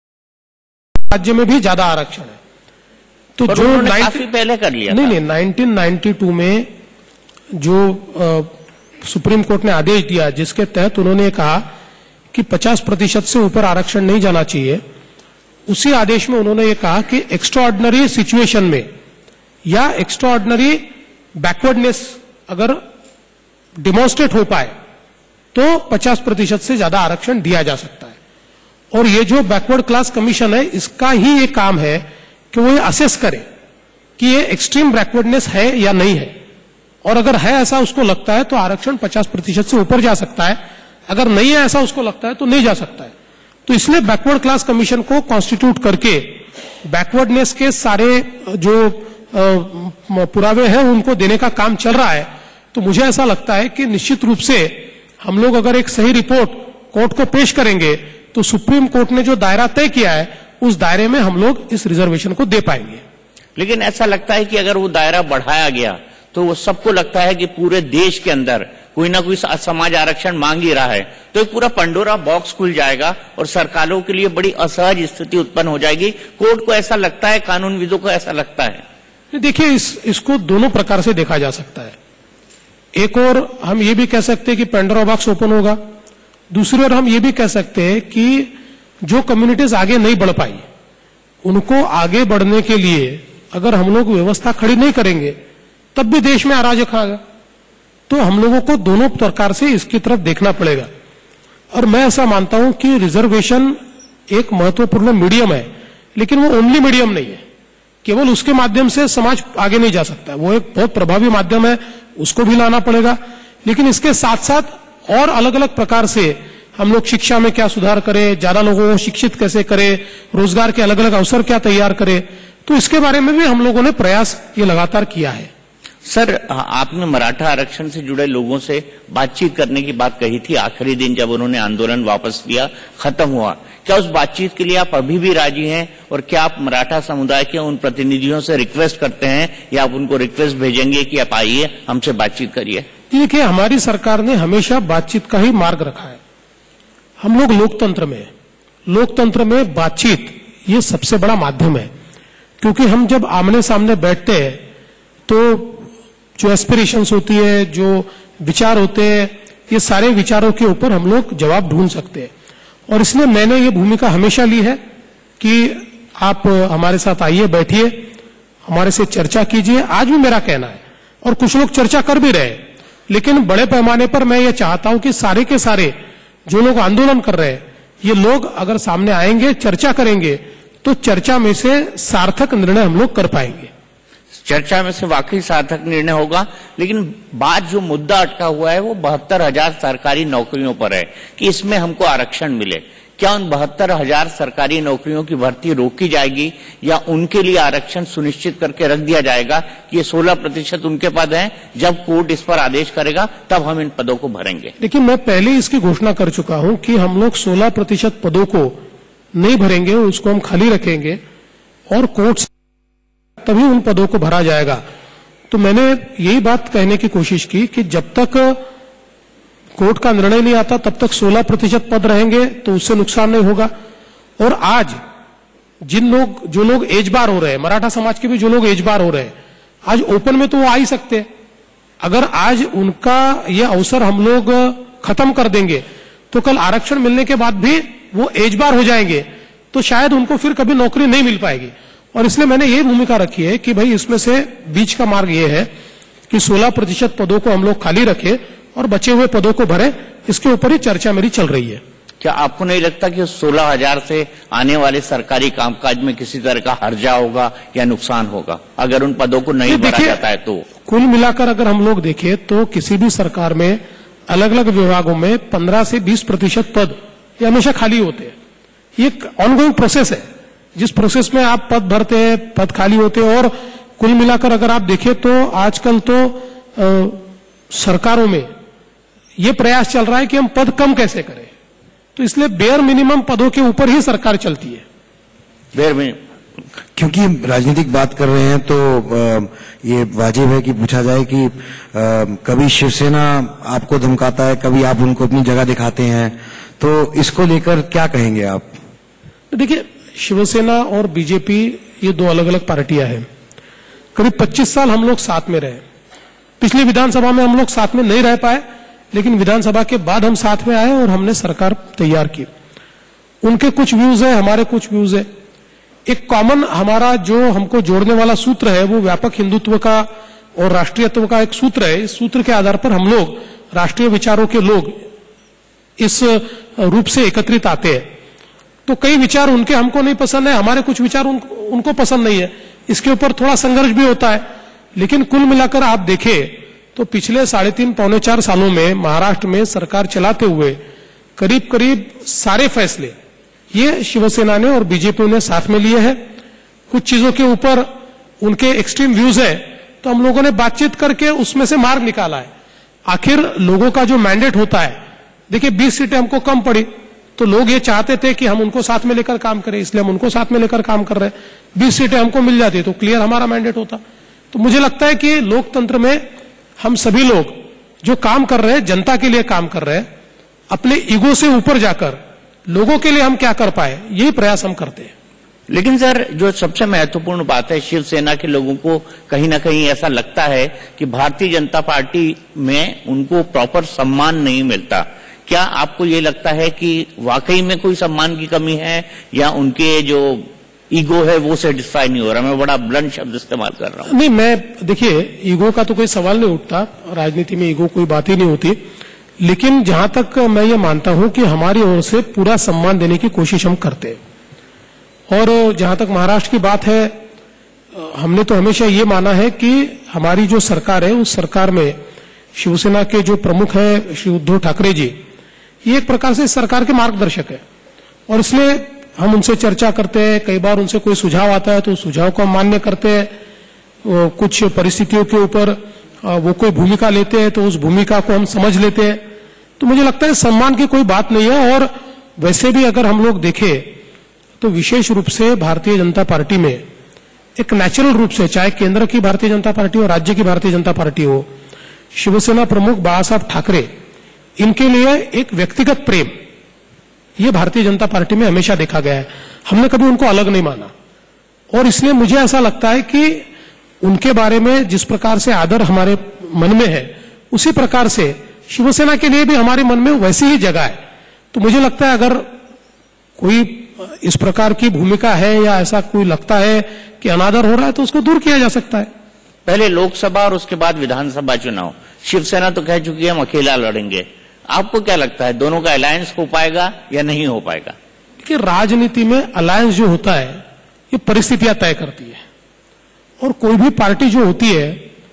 राज्य में भी ज्यादा आरक्षण है। तो जो काफी पहले कर लिया नहीं 1992 में जो सुप्रीम कोर्ट ने आदेश दिया, जिसके तहत उन्होंने कहा कि 50% से ऊपर आरक्षण नहीं जाना चाहिए, उसी आदेश में उन्होंने ये कहा कि एक्स्ट्राऑर्डिनरी सिचुएशन में या एक्स्ट्राऑर्डिनरी बैकवर्डनेस अगर डिमॉन्स्ट्रेट हो पाए तो 50% से ज्यादा आरक्षण दिया जा सकता है। और ये जो बैकवर्ड क्लास कमीशन है, इसका ही ये काम है कि वो ये असेस करे कि ये एक्सट्रीम बैकवर्डनेस है या नहीं है, और अगर है ऐसा उसको लगता है तो आरक्षण 50% से ऊपर जा सकता है, अगर नहीं है ऐसा उसको लगता है तो नहीं जा सकता है। तो इसलिए बैकवर्ड क्लास कमीशन को कॉन्स्टिट्यूट करके बैकवर्डनेस के सारे जो पुरावे हैं उनको देने का काम चल रहा है। तो मुझे ऐसा लगता है कि निश्चित रूप से हम लोग अगर एक सही रिपोर्ट कोर्ट को पेश करेंगे तो सुप्रीम कोर्ट ने जो दायरा तय किया है उस दायरे में हम लोग इस रिजर्वेशन को दे पाएंगे। लेकिन ऐसा लगता है कि अगर वो दायरा बढ़ाया गया तो वो सबको लगता है कि पूरे देश के अंदर कोई ना कोई समाज आरक्षण मांग ही रहा है, तो एक पूरा पंडोरा बॉक्स खुल जाएगा और सरकारों के लिए बड़ी असहज स्थिति उत्पन्न हो जाएगी। कोर्ट को ऐसा लगता है, कानूनविदों को ऐसा लगता है। देखिए इसको दोनों प्रकार से देखा जा सकता है। एक और हम ये भी कह सकते हैं कि पेंडोरा बॉक्स ओपन होगा, दूसरी ओर हम ये भी कह सकते हैं कि जो कम्युनिटीज आगे नहीं बढ़ पाई उनको आगे बढ़ने के लिए अगर हम लोग व्यवस्था खड़ी नहीं करेंगे तब भी देश में अराजक आएगा। तो हम लोगों को दोनों प्रकार से इसकी तरफ देखना पड़ेगा। और मैं ऐसा मानता हूं कि रिजर्वेशन एक महत्वपूर्ण मीडियम है, लेकिन वो ओनली मीडियम नहीं है। केवल उसके माध्यम से समाज आगे नहीं जा सकता, वो एक बहुत प्रभावी माध्यम है, उसको भी लाना पड़ेगा। लेकिन इसके साथ साथ और अलग अलग प्रकार से हम लोग शिक्षा में क्या सुधार करें, ज्यादा लोगों को शिक्षित कैसे करें, रोजगार के अलग अलग अवसर क्या तैयार करें, तो इसके बारे में भी हम लोगों ने प्रयास ये लगातार किया है। सर, आपने मराठा आरक्षण से जुड़े लोगों से बातचीत करने की बात कही थी आखिरी दिन जब उन्होंने आंदोलन वापस लिया, खत्म हुआ। क्या उस बातचीत के लिए आप अभी भी राजी हैं और क्या आप मराठा समुदाय के उन प्रतिनिधियों से रिक्वेस्ट करते हैं या आप उनको रिक्वेस्ट भेजेंगे कि आप आइए हमसे बातचीत करिए? देखिए, हमारी सरकार ने हमेशा बातचीत का ही मार्ग रखा है। हम लोग लोकतंत्र में बातचीत ये सबसे बड़ा माध्यम है, क्योंकि हम जब आमने सामने बैठते हैं तो जो एस्पिरेशंस होती है, जो विचार होते हैं, ये सारे विचारों के ऊपर हम लोग जवाब ढूंढ सकते हैं। और इसलिए मैंने ये भूमिका हमेशा ली है कि आप हमारे साथ आइए, बैठिए, हमारे से चर्चा कीजिए। आज भी मेरा कहना है और कुछ लोग चर्चा कर भी रहे हैं, लेकिन बड़े पैमाने पर मैं ये चाहता हूं कि सारे के सारे जो लोग आंदोलन कर रहे हैं ये लोग अगर सामने आएंगे, चर्चा करेंगे, तो चर्चा में से सार्थक निर्णय हम लोग कर पाएंगे। चर्चा में से वाकई सार्थक निर्णय होगा। लेकिन बात जो मुद्दा अटका हुआ है वो 72,000 सरकारी नौकरियों पर है कि इसमें हमको आरक्षण मिले। क्या उन 72,000 सरकारी नौकरियों की भर्ती रोकी जाएगी या उनके लिए आरक्षण सुनिश्चित करके रख दिया जाएगा कि ये 16% उनके पद हैं, जब कोर्ट इस पर आदेश करेगा तब हम इन पदों को भरेंगे? लेकिन मैं पहले इसकी घोषणा कर चुका हूं कि हम लोग 16% पदों को नहीं भरेंगे, उसको हम खाली रखेंगे और कोर्ट तभी उन पदों को भरा जाएगा। तो मैंने यही बात कहने की कोशिश की कि जब तक कोर्ट का निर्णय नहीं आता तब तक 16% पद रहेंगे तो उससे नुकसान नहीं होगा। और आज जो लोग एज बार हो रहे हैं, मराठा समाज के भी जो लोग एज बार हो रहे हैं, आज ओपन में तो वो आ ही सकते हैं। अगर आज उनका ये अवसर हम लोग खत्म कर देंगे तो कल आरक्षण मिलने के बाद भी वो एज बार हो जाएंगे, तो शायद उनको फिर कभी नौकरी नहीं मिल पाएगी। और इसलिए मैंने ये भूमिका रखी है कि भाई इसमें से बीच का मार्ग ये है कि 16% पदों को हम लोग खाली रखें और बचे हुए पदों को भरें। इसके ऊपर ही चर्चा मेरी चल रही है। क्या आपको नहीं लगता कि 16,000 से आने वाले सरकारी कामकाज में किसी तरह का हर्जा होगा या नुकसान होगा अगर उन पदों को नहीं भरा जाता है? तो कुल मिलाकर अगर हम लोग देखें तो किसी भी सरकार में अलग अलग विभागों में 15 से 20% पद ये हमेशा खाली होते हैं। ये एक ऑनगोइंग प्रोसेस है, जिस प्रोसेस में आप पद भरते हैं, पद खाली होते हैं। और कुल मिलाकर अगर आप देखें तो आजकल तो सरकारों में ये प्रयास चल रहा है कि हम पद कम कैसे करें, तो इसलिए बेयर मिनिमम पदों के ऊपर ही सरकार चलती है। बेयर मिनिमम, क्योंकि राजनीतिक बात कर रहे हैं तो ये वाजिब है कि पूछा जाए कि कभी शिवसेना आपको धमकाता है, कभी आप उनको अपनी जगह दिखाते हैं, तो इसको लेकर क्या कहेंगे आप? देखिए, शिवसेना और बीजेपी ये दो अलग अलग पार्टियां हैं। करीब 25 साल हम लोग साथ में रहे। पिछली विधानसभा में हम लोग साथ में नहीं रह पाए, लेकिन विधानसभा के बाद हम साथ में आए और हमने सरकार तैयार की। उनके कुछ व्यूज है, हमारे कुछ व्यूज है। एक कॉमन हमारा जो हमको जोड़ने वाला सूत्र है वो व्यापक हिंदुत्व का और राष्ट्रीयत्व का एक सूत्र है। इस सूत्र के आधार पर हम लोग राष्ट्रीय विचारों के लोग इस रूप से एकत्रित आते हैं। तो कई विचार उनके हमको नहीं पसंद है, हमारे कुछ विचार उनको पसंद नहीं है। इसके ऊपर थोड़ा संघर्ष भी होता है, लेकिन कुल मिलाकर आप देखें तो पिछले 3.5 पौने 4 सालों में महाराष्ट्र में सरकार चलाते हुए करीब करीब सारे फैसले ये शिवसेना ने और बीजेपी ने साथ में लिए हैं। कुछ चीजों के ऊपर उनके एक्सट्रीम व्यूज है, तो हम लोगों ने बातचीत करके उसमें से मार्ग निकाला है। आखिर लोगों का जो मैंडेट होता है, देखिए 20 सीटें हमको कम पड़ी, तो लोग ये चाहते थे कि हम उनको साथ में लेकर काम करें, इसलिए हम उनको साथ में लेकर काम कर रहे हैं। 20 सीटें हमको मिल जाती तो क्लियर हमारा मैंडेट होता। तो मुझे लगता है कि लोकतंत्र में हम सभी लोग जो काम कर रहे हैं, जनता के लिए काम कर रहे हैं, अपने ईगो से ऊपर जाकर लोगों के लिए हम क्या कर पाए, यही प्रयास हम करते हैं। लेकिन सर, जो सबसे महत्वपूर्ण बात है, शिवसेना के लोगों को कहीं ना कहीं ऐसा लगता है कि भारतीय जनता पार्टी में उनको प्रॉपर सम्मान नहीं मिलता। क्या आपको ये लगता है कि वाकई में कोई सम्मान की कमी है, या उनके जो ईगो है वो सेटिस्फाई नहीं हो रहा? मैं बड़ा ब्लंट शब्द इस्तेमाल कर रहा हूं। नहीं, मैं देखिए, ईगो का तो कोई सवाल नहीं उठता, राजनीति में ईगो कोई बात ही नहीं होती। लेकिन जहां तक मैं ये मानता हूं कि हमारी ओर से पूरा सम्मान देने की कोशिश हम करते हैं। और जहां तक महाराष्ट्र की बात है, हमने तो हमेशा ये माना है कि हमारी जो सरकार है उस सरकार में शिवसेना के जो प्रमुख है श्री उद्धव ठाकरे जी, ये एक प्रकार से सरकार के मार्गदर्शक है। और इसलिए हम उनसे चर्चा करते हैं, कई बार उनसे कोई सुझाव आता है तो उस सुझाव को हम मान्य करते हैं। कुछ परिस्थितियों के ऊपर वो कोई भूमिका लेते हैं तो उस भूमिका को हम समझ लेते हैं। तो मुझे लगता है सम्मान की कोई बात नहीं है। और वैसे भी अगर हम लोग देखें तो विशेष रूप से भारतीय जनता पार्टी में एक नेचुरल रूप से, चाहे केंद्र की भारतीय जनता पार्टी हो, राज्य की भारतीय जनता पार्टी हो, शिवसेना प्रमुख बाला साहब ठाकरे, इनके लिए एक व्यक्तिगत प्रेम ये भारतीय जनता पार्टी में हमेशा देखा गया है। हमने कभी उनको अलग नहीं माना। और इसलिए मुझे ऐसा लगता है कि उनके बारे में जिस प्रकार से आदर हमारे मन में है, उसी प्रकार से शिवसेना के लिए भी हमारे मन में वैसी ही जगह है। तो मुझे लगता है अगर कोई इस प्रकार की भूमिका है या ऐसा कोई लगता है कि अनादर हो रहा है तो उसको दूर किया जा सकता है। पहले लोकसभा और उसके बाद विधानसभा चुनाव, शिवसेना तो कह चुकी है हम अकेला लड़ेंगे। आपको क्या लगता है, दोनों का अलायंस हो पाएगा या नहीं हो पाएगा? देखिए, राजनीति में अलायंस जो होता है ये परिस्थितियां तय करती है। और कोई भी पार्टी जो होती है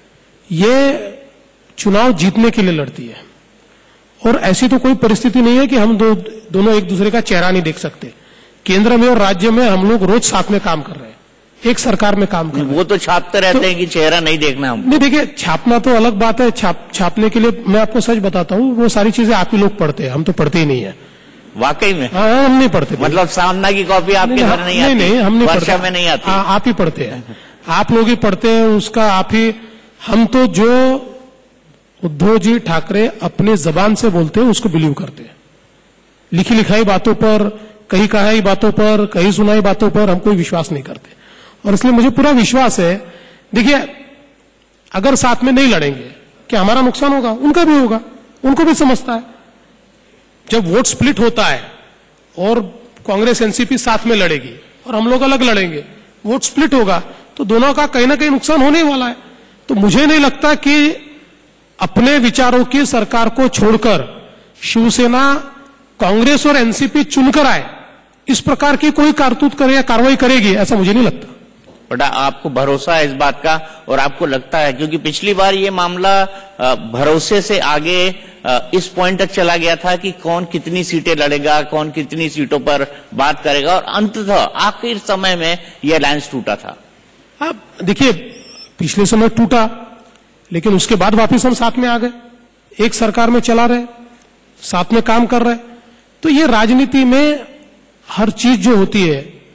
ये चुनाव जीतने के लिए लड़ती है। और ऐसी तो कोई परिस्थिति नहीं है कि हम दोनों एक दूसरे का चेहरा नहीं देख सकते। केंद्र में और राज्य में हम लोग रोज साथ में काम कर रहे हैं, एक सरकार में काम कर रहे हैं। वो तो छापते रहते हैं कि चेहरा नहीं देखना हम। नहीं, देखिए, छापना तो अलग बात है। छापने के लिए मैं आपको सच बताता हूँ, वो सारी चीजें आप ही लोग पढ़ते हैं, हम तो पढ़ते ही नहीं है। वाकई में? हाँ, हम नहीं पढ़ते। मतलब सामना की कॉपी आपके घर नहीं आती? नहीं, हम नहीं पढ़ते। वर्षा में नहीं आती? आप ही पढ़ते हैं, आप लोग ही पढ़ते हैं उसका, आप ही। हम तो जो उद्धव जी ठाकरे अपने जबान से बोलते हैं उसको बिलीव करते हैं। लिखी लिखाई बातों पर, कही कहाई बातों पर, कही सुनाई बातों पर हम कोई विश्वास नहीं करते। और इसलिए मुझे पूरा विश्वास है। देखिए, अगर साथ में नहीं लड़ेंगे क्या हमारा नुकसान होगा? उनका भी होगा, उनको भी समझता है। जब वोट स्प्लिट होता है और कांग्रेस एनसीपी साथ में लड़ेगी और हम लोग अलग लड़ेंगे, वोट स्प्लिट होगा, तो दोनों का कहीं ना कहीं नुकसान होने वाला है। तो मुझे नहीं लगता कि अपने विचारों की सरकार को छोड़कर शिवसेना कांग्रेस और एनसीपी चुनकर आए, इस प्रकार की कोई कारतूत करे या कार्रवाई करेगी, ऐसा मुझे नहीं लगता। बड़ा आपको भरोसा है इस बात का, और आपको लगता है, क्योंकि पिछली बार ये मामला भरोसे से आगे इस पॉइंट तक चला गया था कि कौन कितनी सीटें लड़ेगा, कौन कितनी सीटों पर बात करेगा, और अंततः आखिर समय में यह अलायंस टूटा था। अब देखिए, पिछले समय टूटा, लेकिन उसके बाद वापिस हम साथ में आ गए, एक सरकार में चला रहे, साथ में काम कर रहे। तो ये राजनीति में हर चीज जो होती है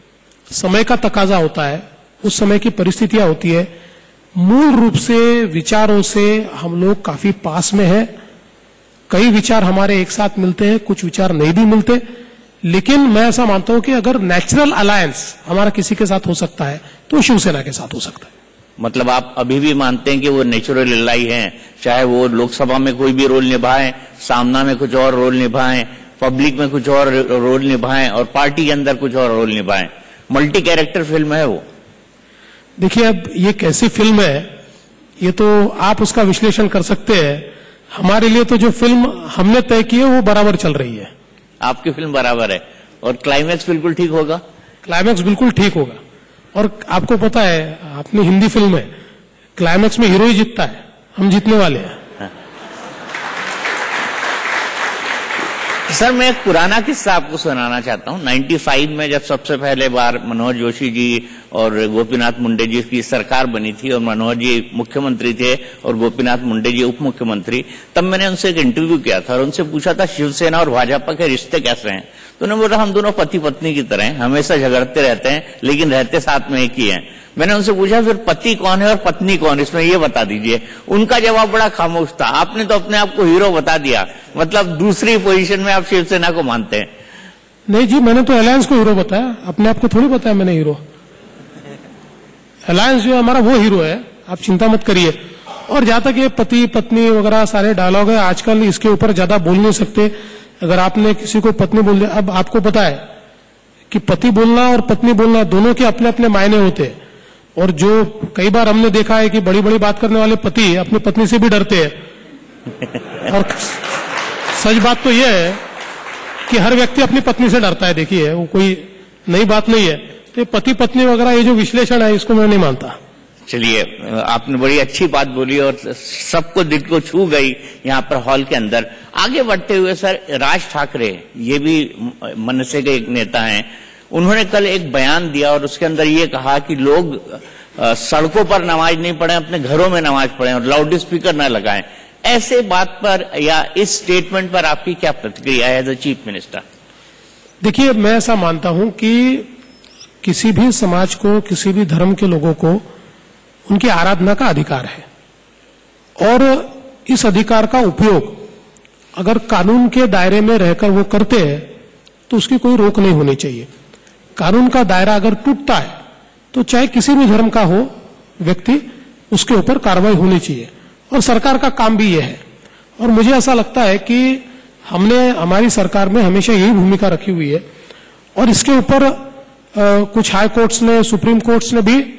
समय का तकाजा होता है, उस समय की परिस्थितियां होती है। मूल रूप से विचारों से हम लोग काफी पास में हैं। कई विचार हमारे एक साथ मिलते हैं, कुछ विचार नहीं भी मिलते, लेकिन मैं ऐसा मानता हूं कि अगर नेचुरल अलायंस हमारा किसी के साथ हो सकता है तो शिवसेना के साथ हो सकता है। मतलब आप अभी भी मानते हैं कि वो नेचुरल एलाई हैं, चाहे वो लोकसभा में कोई भी रोल निभाएं, सामना में कुछ और रोल निभाएं, पब्लिक में कुछ और रोल निभाएं और पार्टी के अंदर कुछ और रोल निभाएं। मल्टी कैरेक्टर फिल्म है वो। देखिए, अब ये कैसी फिल्म है ये तो आप उसका विश्लेषण कर सकते हैं। हमारे लिए तो जो फिल्म हमने तय की है वो बराबर चल रही है। आपकी फिल्म बराबर है और क्लाइमैक्स बिल्कुल ठीक होगा। क्लाइमैक्स बिल्कुल ठीक होगा। और आपको पता है, अपनी हिंदी फिल्म में क्लाइमैक्स में हीरो ही जीतता है, हम जीतने वाले हैं। सर, मैं एक पुराना किस्सा आपको सुनाना चाहता हूं। 95 में जब सबसे पहले बार मनोहर जोशी जी और गोपीनाथ मुंडे जी की सरकार बनी थी और मनोहर जी मुख्यमंत्री थे और गोपीनाथ मुंडे जी उप मुख्यमंत्री, तब मैंने उनसे एक इंटरव्यू किया था और उनसे पूछा था शिवसेना और भाजपा के रिश्ते कैसे हैं। तो उन्होंने बोला हम दोनों पति पत्नी की तरह हैं, हमेशा झगड़ते रहते हैं लेकिन रहते साथ में एक ही हैं। मैंने उनसे पूछा फिर पति कौन है और पत्नी कौन, इसमें ये बता दीजिए। उनका जवाब बड़ा खामोश था। आपने तो अपने आप को हीरो बता दिया, मतलब दूसरी पोजीशन में आप शिवसेना को मानते हैं। नहीं जी, मैंने तो अलायंस को हीरो बताया, अपने आप को थोड़ी बताया मैंने हीरो। अलायंस जो है हमारा वो हीरो है, आप चिंता मत करिए। और जहां तक ये पति पत्नी वगैरह सारे डायलॉग है, आजकल इसके ऊपर ज्यादा बोल नहीं सकते। अगर आपने किसी को पत्नी बोल दिया, अब आपको पता है कि पति बोलना और पत्नी बोलना दोनों के अपने अपने मायने होते हैं। और जो कई बार हमने देखा है कि बड़ी बड़ी बात करने वाले पति अपनी पत्नी से भी डरते हैं। और सच बात तो यह है कि हर व्यक्ति अपनी पत्नी से डरता है। देखिए, वो कोई नई बात नहीं है। तो पति पत्नी वगैरह ये जो विश्लेषण है इसको मैं नहीं मानता। चलिए, आपने बड़ी अच्छी बात बोली और सबको दिल को छू गई यहाँ पर हॉल के अंदर। आगे बढ़ते हुए सर, राज ठाकरे ये भी मनसे के एक नेता हैं। उन्होंने कल एक बयान दिया और उसके अंदर ये कहा कि लोग सड़कों पर नमाज नहीं पढ़ें, अपने घरों में नमाज पढ़ें और लाउड स्पीकर न लगाएं। ऐसे बात पर या इस स्टेटमेंट पर आपकी क्या प्रतिक्रिया है एज अ चीफ मिनिस्टर? देखिए, मैं ऐसा मानता हूं कि किसी भी समाज को, किसी भी धर्म के लोगों को उनकी आराधना का अधिकार है और इस अधिकार का उपयोग अगर कानून के दायरे में रहकर वो करते हैं तो उसकी कोई रोक नहीं होनी चाहिए। कानून का दायरा अगर टूटता है तो चाहे किसी भी धर्म का हो व्यक्ति, उसके ऊपर कार्रवाई होनी चाहिए और सरकार का काम भी यह है। और मुझे ऐसा लगता है कि हमने हमारी सरकार में हमेशा यही भूमिका रखी हुई है और इसके ऊपर कुछ हाई कोर्ट्स ने, सुप्रीम कोर्ट्स ने भी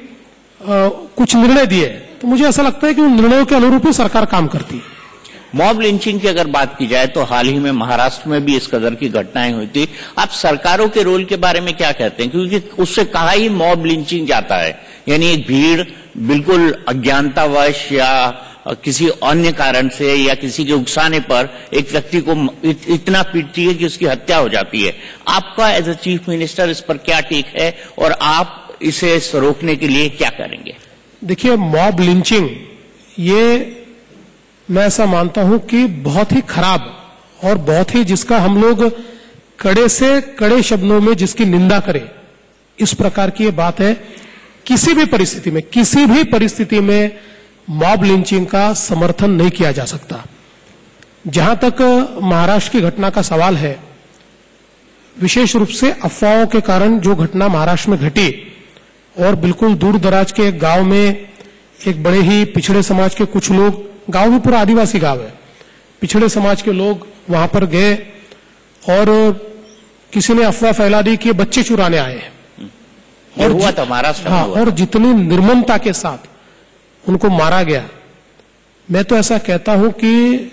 कुछ निर्णय दिए। तो मुझे ऐसा लगता है कि उन निर्णयों के अनुरूप ही सरकार काम करती है। मॉब लिंचिंग की अगर बात की जाए तो हाल ही में महाराष्ट्र में भी इस कदर की घटनाएं हुई थी। आप सरकारों के रोल के बारे में क्या कहते हैं? क्योंकि उससे कहा ही मॉब लिंचिंग जाता है, यानी एक भीड़ बिल्कुल अज्ञानतावश या किसी अन्य कारण से या किसी के उकसाने पर एक व्यक्ति को इतना पीटती है कि उसकी हत्या हो जाती है। आपका एज अ चीफ मिनिस्टर इस पर क्या टेक है और आप इसे रोकने के लिए क्या करेंगे? देखिए, मॉब लिंचिंग ये मैं ऐसा मानता हूं कि बहुत ही खराब और बहुत ही जिसका हम लोग कड़े से कड़े शब्दों में जिसकी निंदा करें, इस प्रकार की ये बात है। किसी भी परिस्थिति में मॉब लिंचिंग का समर्थन नहीं किया जा सकता। जहां तक महाराष्ट्र की घटना का सवाल है, विशेष रूप से अफवाहों के कारण जो घटना महाराष्ट्र में घटी और बिल्कुल दूर दराज के एक गांव में एक बड़े ही पिछड़े समाज के कुछ लोग, गांव भी पूरा आदिवासी गांव है, पिछड़े समाज के लोग वहां पर गए और किसी ने अफवाह फैला दी कि ये बच्चे चुराने आए हैं। और हुआ था महाराष्ट्र में। हाँ, और जितनी निर्ममता के साथ उनको मारा गया। मैं तो ऐसा कहता हूं कि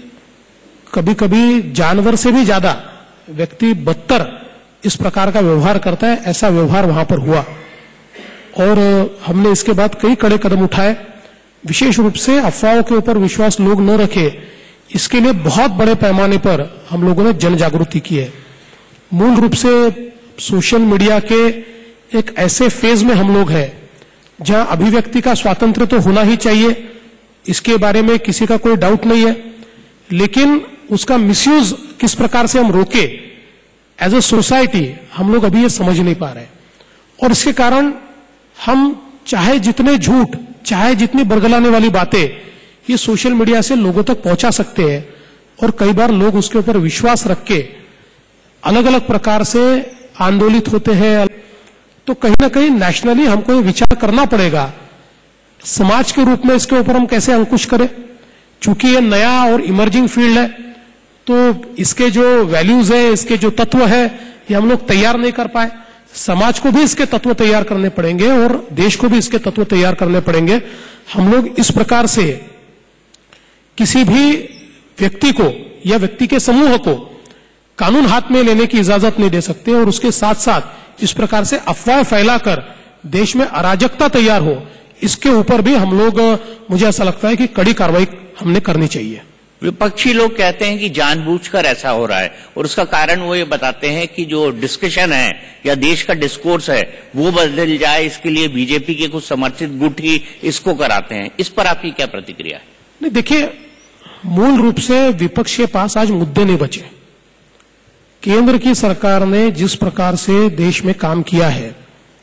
कभी कभी जानवर से भी ज्यादा व्यक्ति बदतर इस प्रकार का व्यवहार करता है। ऐसा व्यवहार वहां पर हुआ और हमने इसके बाद कई कड़े कदम उठाए। विशेष रूप से अफवाहों के ऊपर विश्वास लोग न रखे, इसके लिए बहुत बड़े पैमाने पर हम लोगों ने जन जागृति की है। मूल रूप से सोशल मीडिया के एक ऐसे फेज में हम लोग हैं जहां अभिव्यक्ति का स्वातंत्र्य तो होना ही चाहिए, इसके बारे में किसी का कोई डाउट नहीं है, लेकिन उसका मिसयूज किस प्रकार से हम रोके एज ए सोसाइटी, हम लोग अभी ये समझ नहीं पा रहे। और इसके कारण हम चाहे जितने झूठ, चाहे जितनी बरगलाने वाली बातें ये सोशल मीडिया से लोगों तक पहुंचा सकते हैं, और कई बार लोग उसके ऊपर विश्वास रख के अलग अलग प्रकार से आंदोलित होते हैं। तो कहीं ना कहीं नेशनली हमको ये विचार करना पड़ेगा, समाज के रूप में इसके ऊपर हम कैसे अंकुश करें। चूंकि ये नया और इमर्जिंग फील्ड है, तो इसके जो वैल्यूज है, इसके जो तत्व है, ये हम लोग तैयार नहीं कर पाए। समाज को भी इसके तत्व तैयार करने पड़ेंगे और देश को भी इसके तत्व तैयार करने पड़ेंगे। हम लोग इस प्रकार से किसी भी व्यक्ति को या व्यक्ति के समूह को कानून हाथ में लेने की इजाजत नहीं दे सकते, और उसके साथ साथ इस प्रकार से अफवाह फैलाकर देश में अराजकता तैयार हो, इसके ऊपर भी हम लोग, मुझे ऐसा लगता है कि कड़ी कार्रवाई हमने करनी चाहिए। विपक्षी लोग कहते हैं कि जानबूझकर ऐसा हो रहा है, और उसका कारण वो ये बताते हैं कि जो डिस्कशन है या देश का डिस्कोर्स है वो बदल जाए, इसके लिए बीजेपी के कुछ समर्थित गुट ही इसको कराते हैं। इस पर आपकी क्या प्रतिक्रिया है? नहीं, देखिए, मूल रूप से विपक्ष के पास आज मुद्दे नहीं बचे। केंद्र की सरकार ने जिस प्रकार से देश में काम किया है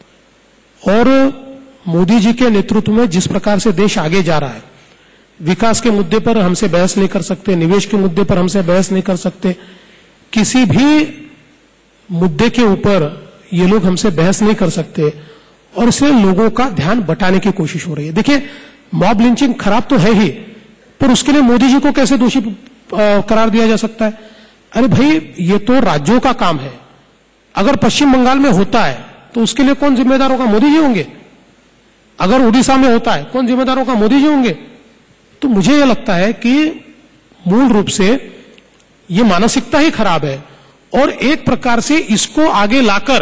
और मोदी जी के नेतृत्व में जिस प्रकार से देश आगे जा रहा है, विकास के मुद्दे पर हमसे बहस नहीं कर सकते, निवेश के मुद्दे पर हमसे बहस नहीं कर सकते, किसी भी मुद्दे के ऊपर ये लोग हमसे बहस नहीं कर सकते, और इसलिए लोगों का ध्यान बटाने की कोशिश हो रही है। देखिए, मॉब लिंचिंग खराब तो है ही, पर उसके लिए मोदी जी को कैसे दोषी करार दिया जा सकता है? अरे भाई, ये तो राज्यों का काम है। अगर पश्चिम बंगाल में होता है तो उसके लिए कौन जिम्मेदार होगा? मोदी जी होंगे। अगर उड़ीसा में होता है, कौन जिम्मेदार होगा? मोदी जी होंगे। तो मुझे यह लगता है कि मूल रूप से ये मानसिकता ही खराब है, और एक प्रकार से इसको आगे लाकर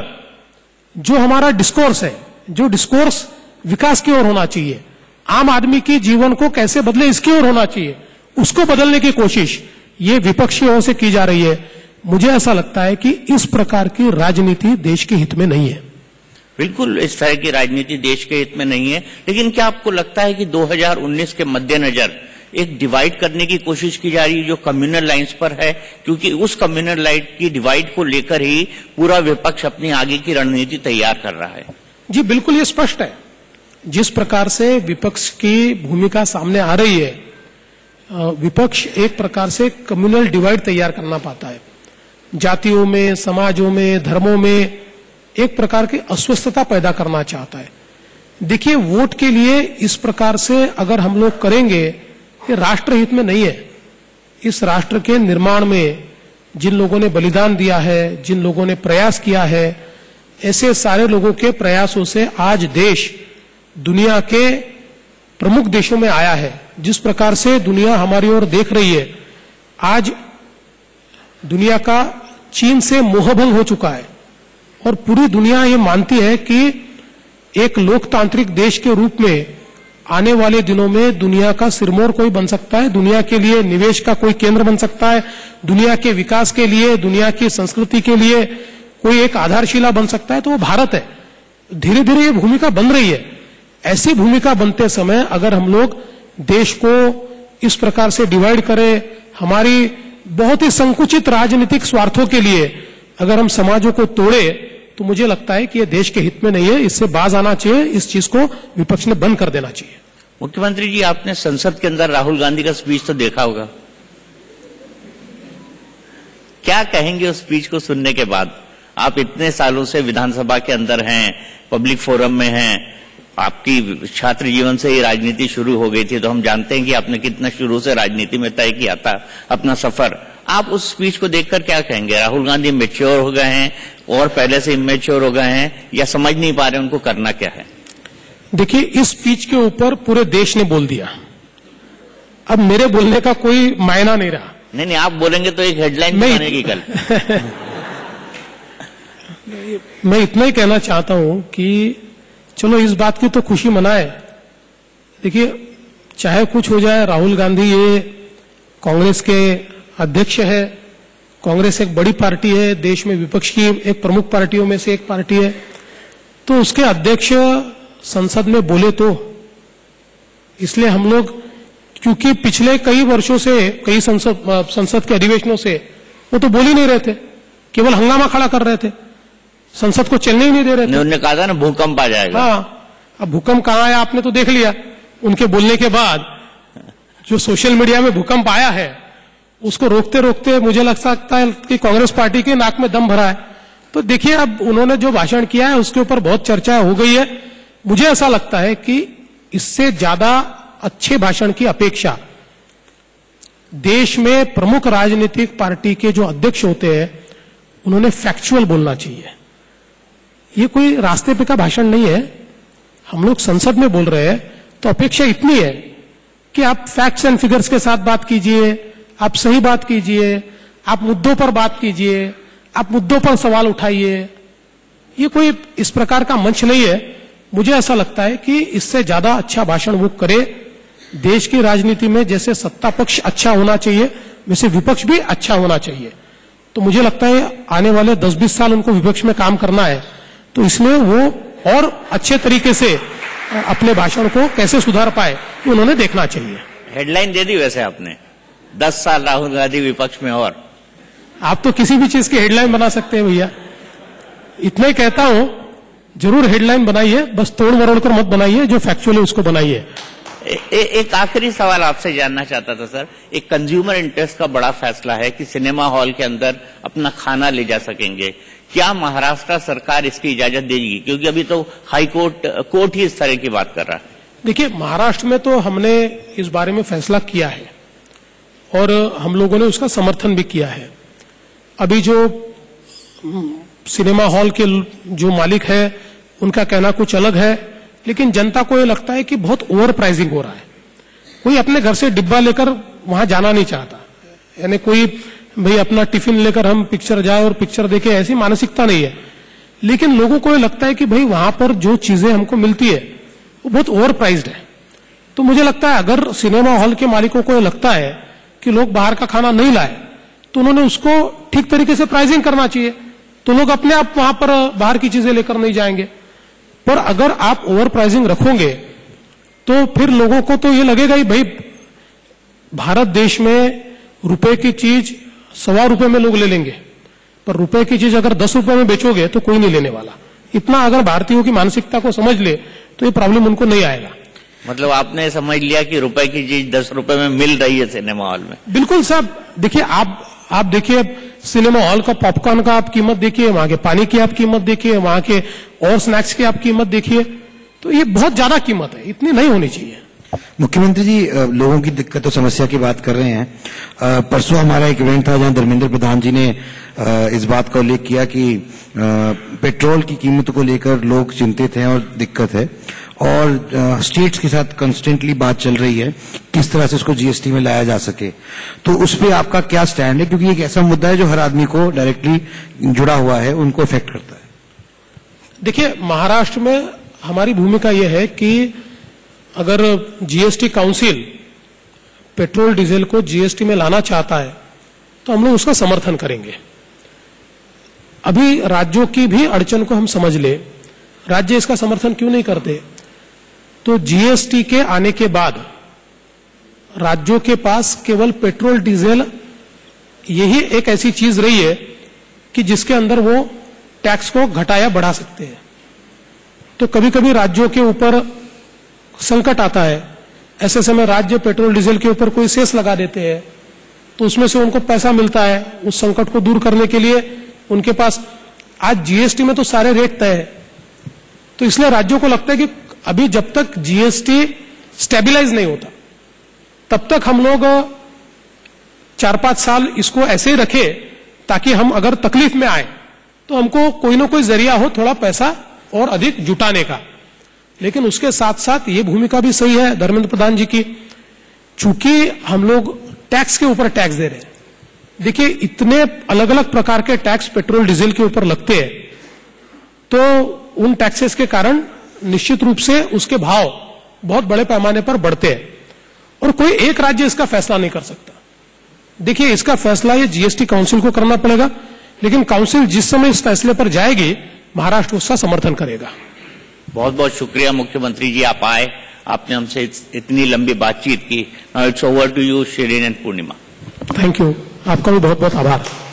जो हमारा डिस्कोर्स है, जो डिस्कोर्स विकास की ओर होना चाहिए, आम आदमी के जीवन को कैसे बदले इसकी ओर होना चाहिए, उसको बदलने की कोशिश ये विपक्षी ओर से की जा रही है। मुझे ऐसा लगता है कि इस प्रकार की राजनीति देश के हित में नहीं है। बिल्कुल, इस तरह की राजनीति देश के हित में नहीं है। लेकिन क्या आपको लगता है कि 2019 के मद्देनजर एक डिवाइड करने की कोशिश की जा रही है जो कम्युनल लाइंस पर है? क्योंकि उस कम्युनल लाइन की डिवाइड को लेकर ही पूरा विपक्ष अपनी आगे की रणनीति तैयार कर रहा है। जी बिल्कुल, ये स्पष्ट है। जिस प्रकार से विपक्ष की भूमिका सामने आ रही है, विपक्ष एक प्रकार से कम्युनल डिवाइड तैयार करना पाता है। जातियों में, समाजों में, धर्मों में एक प्रकार की अस्वस्थता पैदा करना चाहता है। देखिए, वोट के लिए इस प्रकार से अगर हम लोग करेंगे, ये राष्ट्र हित में नहीं है। इस राष्ट्र के निर्माण में जिन लोगों ने बलिदान दिया है, जिन लोगों ने प्रयास किया है, ऐसे सारे लोगों के प्रयासों से आज देश दुनिया के प्रमुख देशों में आया है। जिस प्रकार से दुनिया हमारी ओर देख रही है, आज दुनिया का चीन से मोहभंग हो चुका है, और पूरी दुनिया ये मानती है कि एक लोकतांत्रिक देश के रूप में आने वाले दिनों में दुनिया का सिरमौर कोई बन सकता है, दुनिया के लिए निवेश का कोई केंद्र बन सकता है, दुनिया के विकास के लिए, दुनिया की संस्कृति के लिए कोई एक आधारशिला बन सकता है, तो वो भारत है। धीरे धीरे ये भूमिका बन रही है। ऐसी भूमिका बनते समय अगर हम लोग देश को इस प्रकार से डिवाइड करें, हमारी बहुत ही संकुचित राजनीतिक स्वार्थों के लिए अगर हम समाजों को तोड़े, तो मुझे लगता है कि यह देश के हित में नहीं है। इससे बाज आना चाहिए, इस चीज को विपक्ष ने बंद कर देना चाहिए। मुख्यमंत्री जी, आपने संसद के अंदर राहुल गांधी का स्पीच तो देखा होगा, क्या कहेंगे उस स्पीच को सुनने के बाद? आप इतने सालों से विधानसभा के अंदर हैं, पब्लिक फोरम में हैं, आपकी छात्र जीवन से ही राजनीति शुरू हो गई थी, तो हम जानते हैं कि आपने कितना शुरू से राजनीति में तय किया था अपना सफर। आप उस स्पीच को देखकर क्या कहेंगे? राहुल गांधी मैच्योर हो गए हैं और पहले से इमेच्योर हो गए हैं, या समझ नहीं पा रहे उनको करना क्या है? देखिए, इस स्पीच के ऊपर पूरे देश ने बोल दिया। अब मेरे बोलने का कोई मायना नहीं रहा। नहीं, आप बोलेंगे तो एक हेडलाइन बनेगी कल। मैं इतना ही कहना चाहता हूं कि चलो इस बात की तो खुशी मनाए। देखिए, चाहे कुछ हो जाए, राहुल गांधी ये कांग्रेस के अध्यक्ष है। कांग्रेस एक बड़ी पार्टी है, देश में विपक्ष की एक प्रमुख पार्टियों में से एक पार्टी है, तो उसके अध्यक्ष संसद में बोले तो इसलिए हम लोग, क्योंकि पिछले कई वर्षों से, कई संसद के अधिवेशनों से वो तो बोल ही नहीं रहे थे, केवल हंगामा खड़ा कर रहे थे। संसद को चलने ही नहीं दे रहे थे। उन्होंने कहा था ना भूकंप आ जाएगा। हाँ, अब भूकंप कहाँ आया आपने तो देख लिया। उनके बोलने के बाद जो सोशल मीडिया में भूकंप आया है उसको रोकते रोकते मुझे लग सकता है कि कांग्रेस पार्टी के नाक में दम भरा है। तो देखिए, अब उन्होंने जो भाषण किया है उसके ऊपर बहुत चर्चा हो गई है। मुझे ऐसा लगता है कि इससे ज्यादा अच्छे भाषण की अपेक्षा देश में प्रमुख राजनीतिक पार्टी के जो अध्यक्ष होते हैं उन्होंने फैक्चुअल बोलना चाहिए। ये कोई रास्ते पे का भाषण नहीं है। हम लोग संसद में बोल रहे हैं तो अपेक्षा इतनी है कि आप फैक्ट्स एंड फिगर्स के साथ बात कीजिए, आप सही बात कीजिए, आप मुद्दों पर बात कीजिए, आप मुद्दों पर सवाल उठाइए। ये कोई इस प्रकार का मंच नहीं है। मुझे ऐसा लगता है कि इससे ज्यादा अच्छा भाषण वो करे। देश की राजनीति में जैसे सत्ता पक्ष अच्छा होना चाहिए वैसे विपक्ष भी अच्छा होना चाहिए। तो मुझे लगता है आने वाले 10-20 साल उनको विपक्ष में काम करना है, तो इसलिए वो और अच्छे तरीके से अपने भाषण को कैसे सुधार पाए उन्होंने देखना चाहिए। हेडलाइन दे दी वैसे आपने, 10 साल राहुल गांधी विपक्ष में। और आप तो किसी भी चीज की हेडलाइन बना सकते हैं भैया। इतना ही कहता हूं, जरूर हेडलाइन बनाइए, बस तोड़ मरोड़ कर मत बनाइए, जो फैक्चुअली उसको बनाइए। एक आखिरी सवाल आपसे जानना चाहता था सर। एक कंज्यूमर इंटरेस्ट का बड़ा फैसला है कि सिनेमा हॉल के अंदर अपना खाना ले जा सकेंगे। क्या महाराष्ट्र सरकार इसकी इजाजत देगी? क्योंकि अभी तो हाई कोर्ट ही इस तरह की बात कर रहा है। देखिए, महाराष्ट्र में तो हमने इस बारे में फैसला किया है और हम लोगों ने उसका समर्थन भी किया है। अभी जो सिनेमा हॉल के जो मालिक है उनका कहना कुछ अलग है, लेकिन जनता को ये लगता है कि बहुत ओवर प्राइसिंग हो रहा है। कोई अपने घर से डिब्बा लेकर वहां जाना नहीं चाहता, यानी कोई भाई अपना टिफिन लेकर हम पिक्चर जाए और पिक्चर देखे, ऐसी मानसिकता नहीं है। लेकिन लोगों को ये लगता है कि भाई वहां पर जो चीजें हमको मिलती है वो बहुत ओवर प्राइस्ड है। तो मुझे लगता है अगर सिनेमा हॉल के मालिकों को ये लगता है कि लोग बाहर का खाना नहीं लाए तो उन्होंने उसको ठीक तरीके से प्राइसिंग करना चाहिए, तो लोग अपने आप वहां पर बाहर की चीजें लेकर नहीं जाएंगे। पर अगर आप ओवर प्राइसिंग रखोगे तो फिर लोगों को तो ये लगेगा ही भाई भारत देश में रुपए की चीज 1.25 रुपए में लोग ले लेंगे, पर रुपए की चीज अगर 10 रुपए में बेचोगे तो कोई नहीं लेने वाला। इतना अगर भारतीयों की मानसिकता को समझ ले तो ये प्रॉब्लम उनको नहीं आएगा। मतलब आपने समझ लिया कि रुपए की चीज 10 रुपए में मिल रही है सिनेमा हॉल में। बिल्कुल साहब, देखिए आप देखिए सिनेमा हॉल का पॉपकॉर्न का आप कीमत देखिए, वहां के पानी की आप कीमत देखिए, वहां के और स्नैक्स की आप कीमत देखिए, तो ये बहुत ज्यादा कीमत है, इतनी नहीं होनी चाहिए। मुख्यमंत्री जी, लोगों की दिक्कत और समस्या की बात कर रहे हैं। परसों हमारा एक इवेंट था जहां धर्मेंद्र प्रधान जी ने इस बात का उल्लेख किया कि पेट्रोल की कीमत को लेकर लोग चिंतित हैं और दिक्कत है, और स्टेट्स के साथ कंस्टेंटली बात चल रही है किस तरह से उसको जीएसटी में लाया जा सके। तो उस पर आपका क्या स्टैंड है? क्योंकि एक ऐसा मुद्दा है जो हर आदमी को डायरेक्टली जुड़ा हुआ है, उनको इफेक्ट करता है। देखिए, महाराष्ट्र में हमारी भूमिका यह है कि अगर जीएसटी काउंसिल पेट्रोल डीजल को जीएसटी में लाना चाहता है तो हम लोग उसका समर्थन करेंगे। अभी राज्यों की भी अड़चन को हम समझ ले, राज्य इसका समर्थन क्यों नहीं करते? तो जीएसटी के आने के बाद राज्यों के पास केवल पेट्रोल डीजल यही एक ऐसी चीज रही है कि जिसके अंदर वो टैक्स को घटाया बढ़ा सकते हैं। तो कभी कभी राज्यों के ऊपर संकट आता है, ऐसे समय राज्य पेट्रोल डीजल के ऊपर कोई सेस लगा देते हैं, तो उसमें से उनको पैसा मिलता है। उस संकट को दूर करने के लिए उनके पास आज जीएसटी में तो सारे रेट तय है, तो इसलिए राज्यों को लगता है कि अभी जब तक जीएसटी स्टेबलाइज नहीं होता तब तक हम लोग 4-5 साल इसको ऐसे ही रखे, ताकि हम अगर तकलीफ में आए तो हमको कोई ना कोई जरिया हो थोड़ा पैसा और अधिक जुटाने का। लेकिन उसके साथ साथ ये भूमिका भी सही है धर्मेंद्र प्रधान जी की, चूंकि हम लोग टैक्स के ऊपर टैक्स दे रहे हैं। देखिए, इतने अलग अलग प्रकार के टैक्स पेट्रोल डीजल के ऊपर लगते हैं, तो उन टैक्सेस के कारण निश्चित रूप से उसके भाव बहुत बड़े पैमाने पर बढ़ते हैं, और कोई एक राज्य इसका फैसला नहीं कर सकता। देखिए, इसका फैसला ये जीएसटी काउंसिल को करना पड़ेगा, लेकिन काउंसिल जिस समय इस फैसले पर जाएगी महाराष्ट्र उसका समर्थन करेगा। बहुत बहुत शुक्रिया मुख्यमंत्री जी, आप आए, आपने हमसे इतनी लंबी बातचीत की। Now it's over to you Shireen and Purnima. Thank you, आपका भी बहुत बहुत आभार।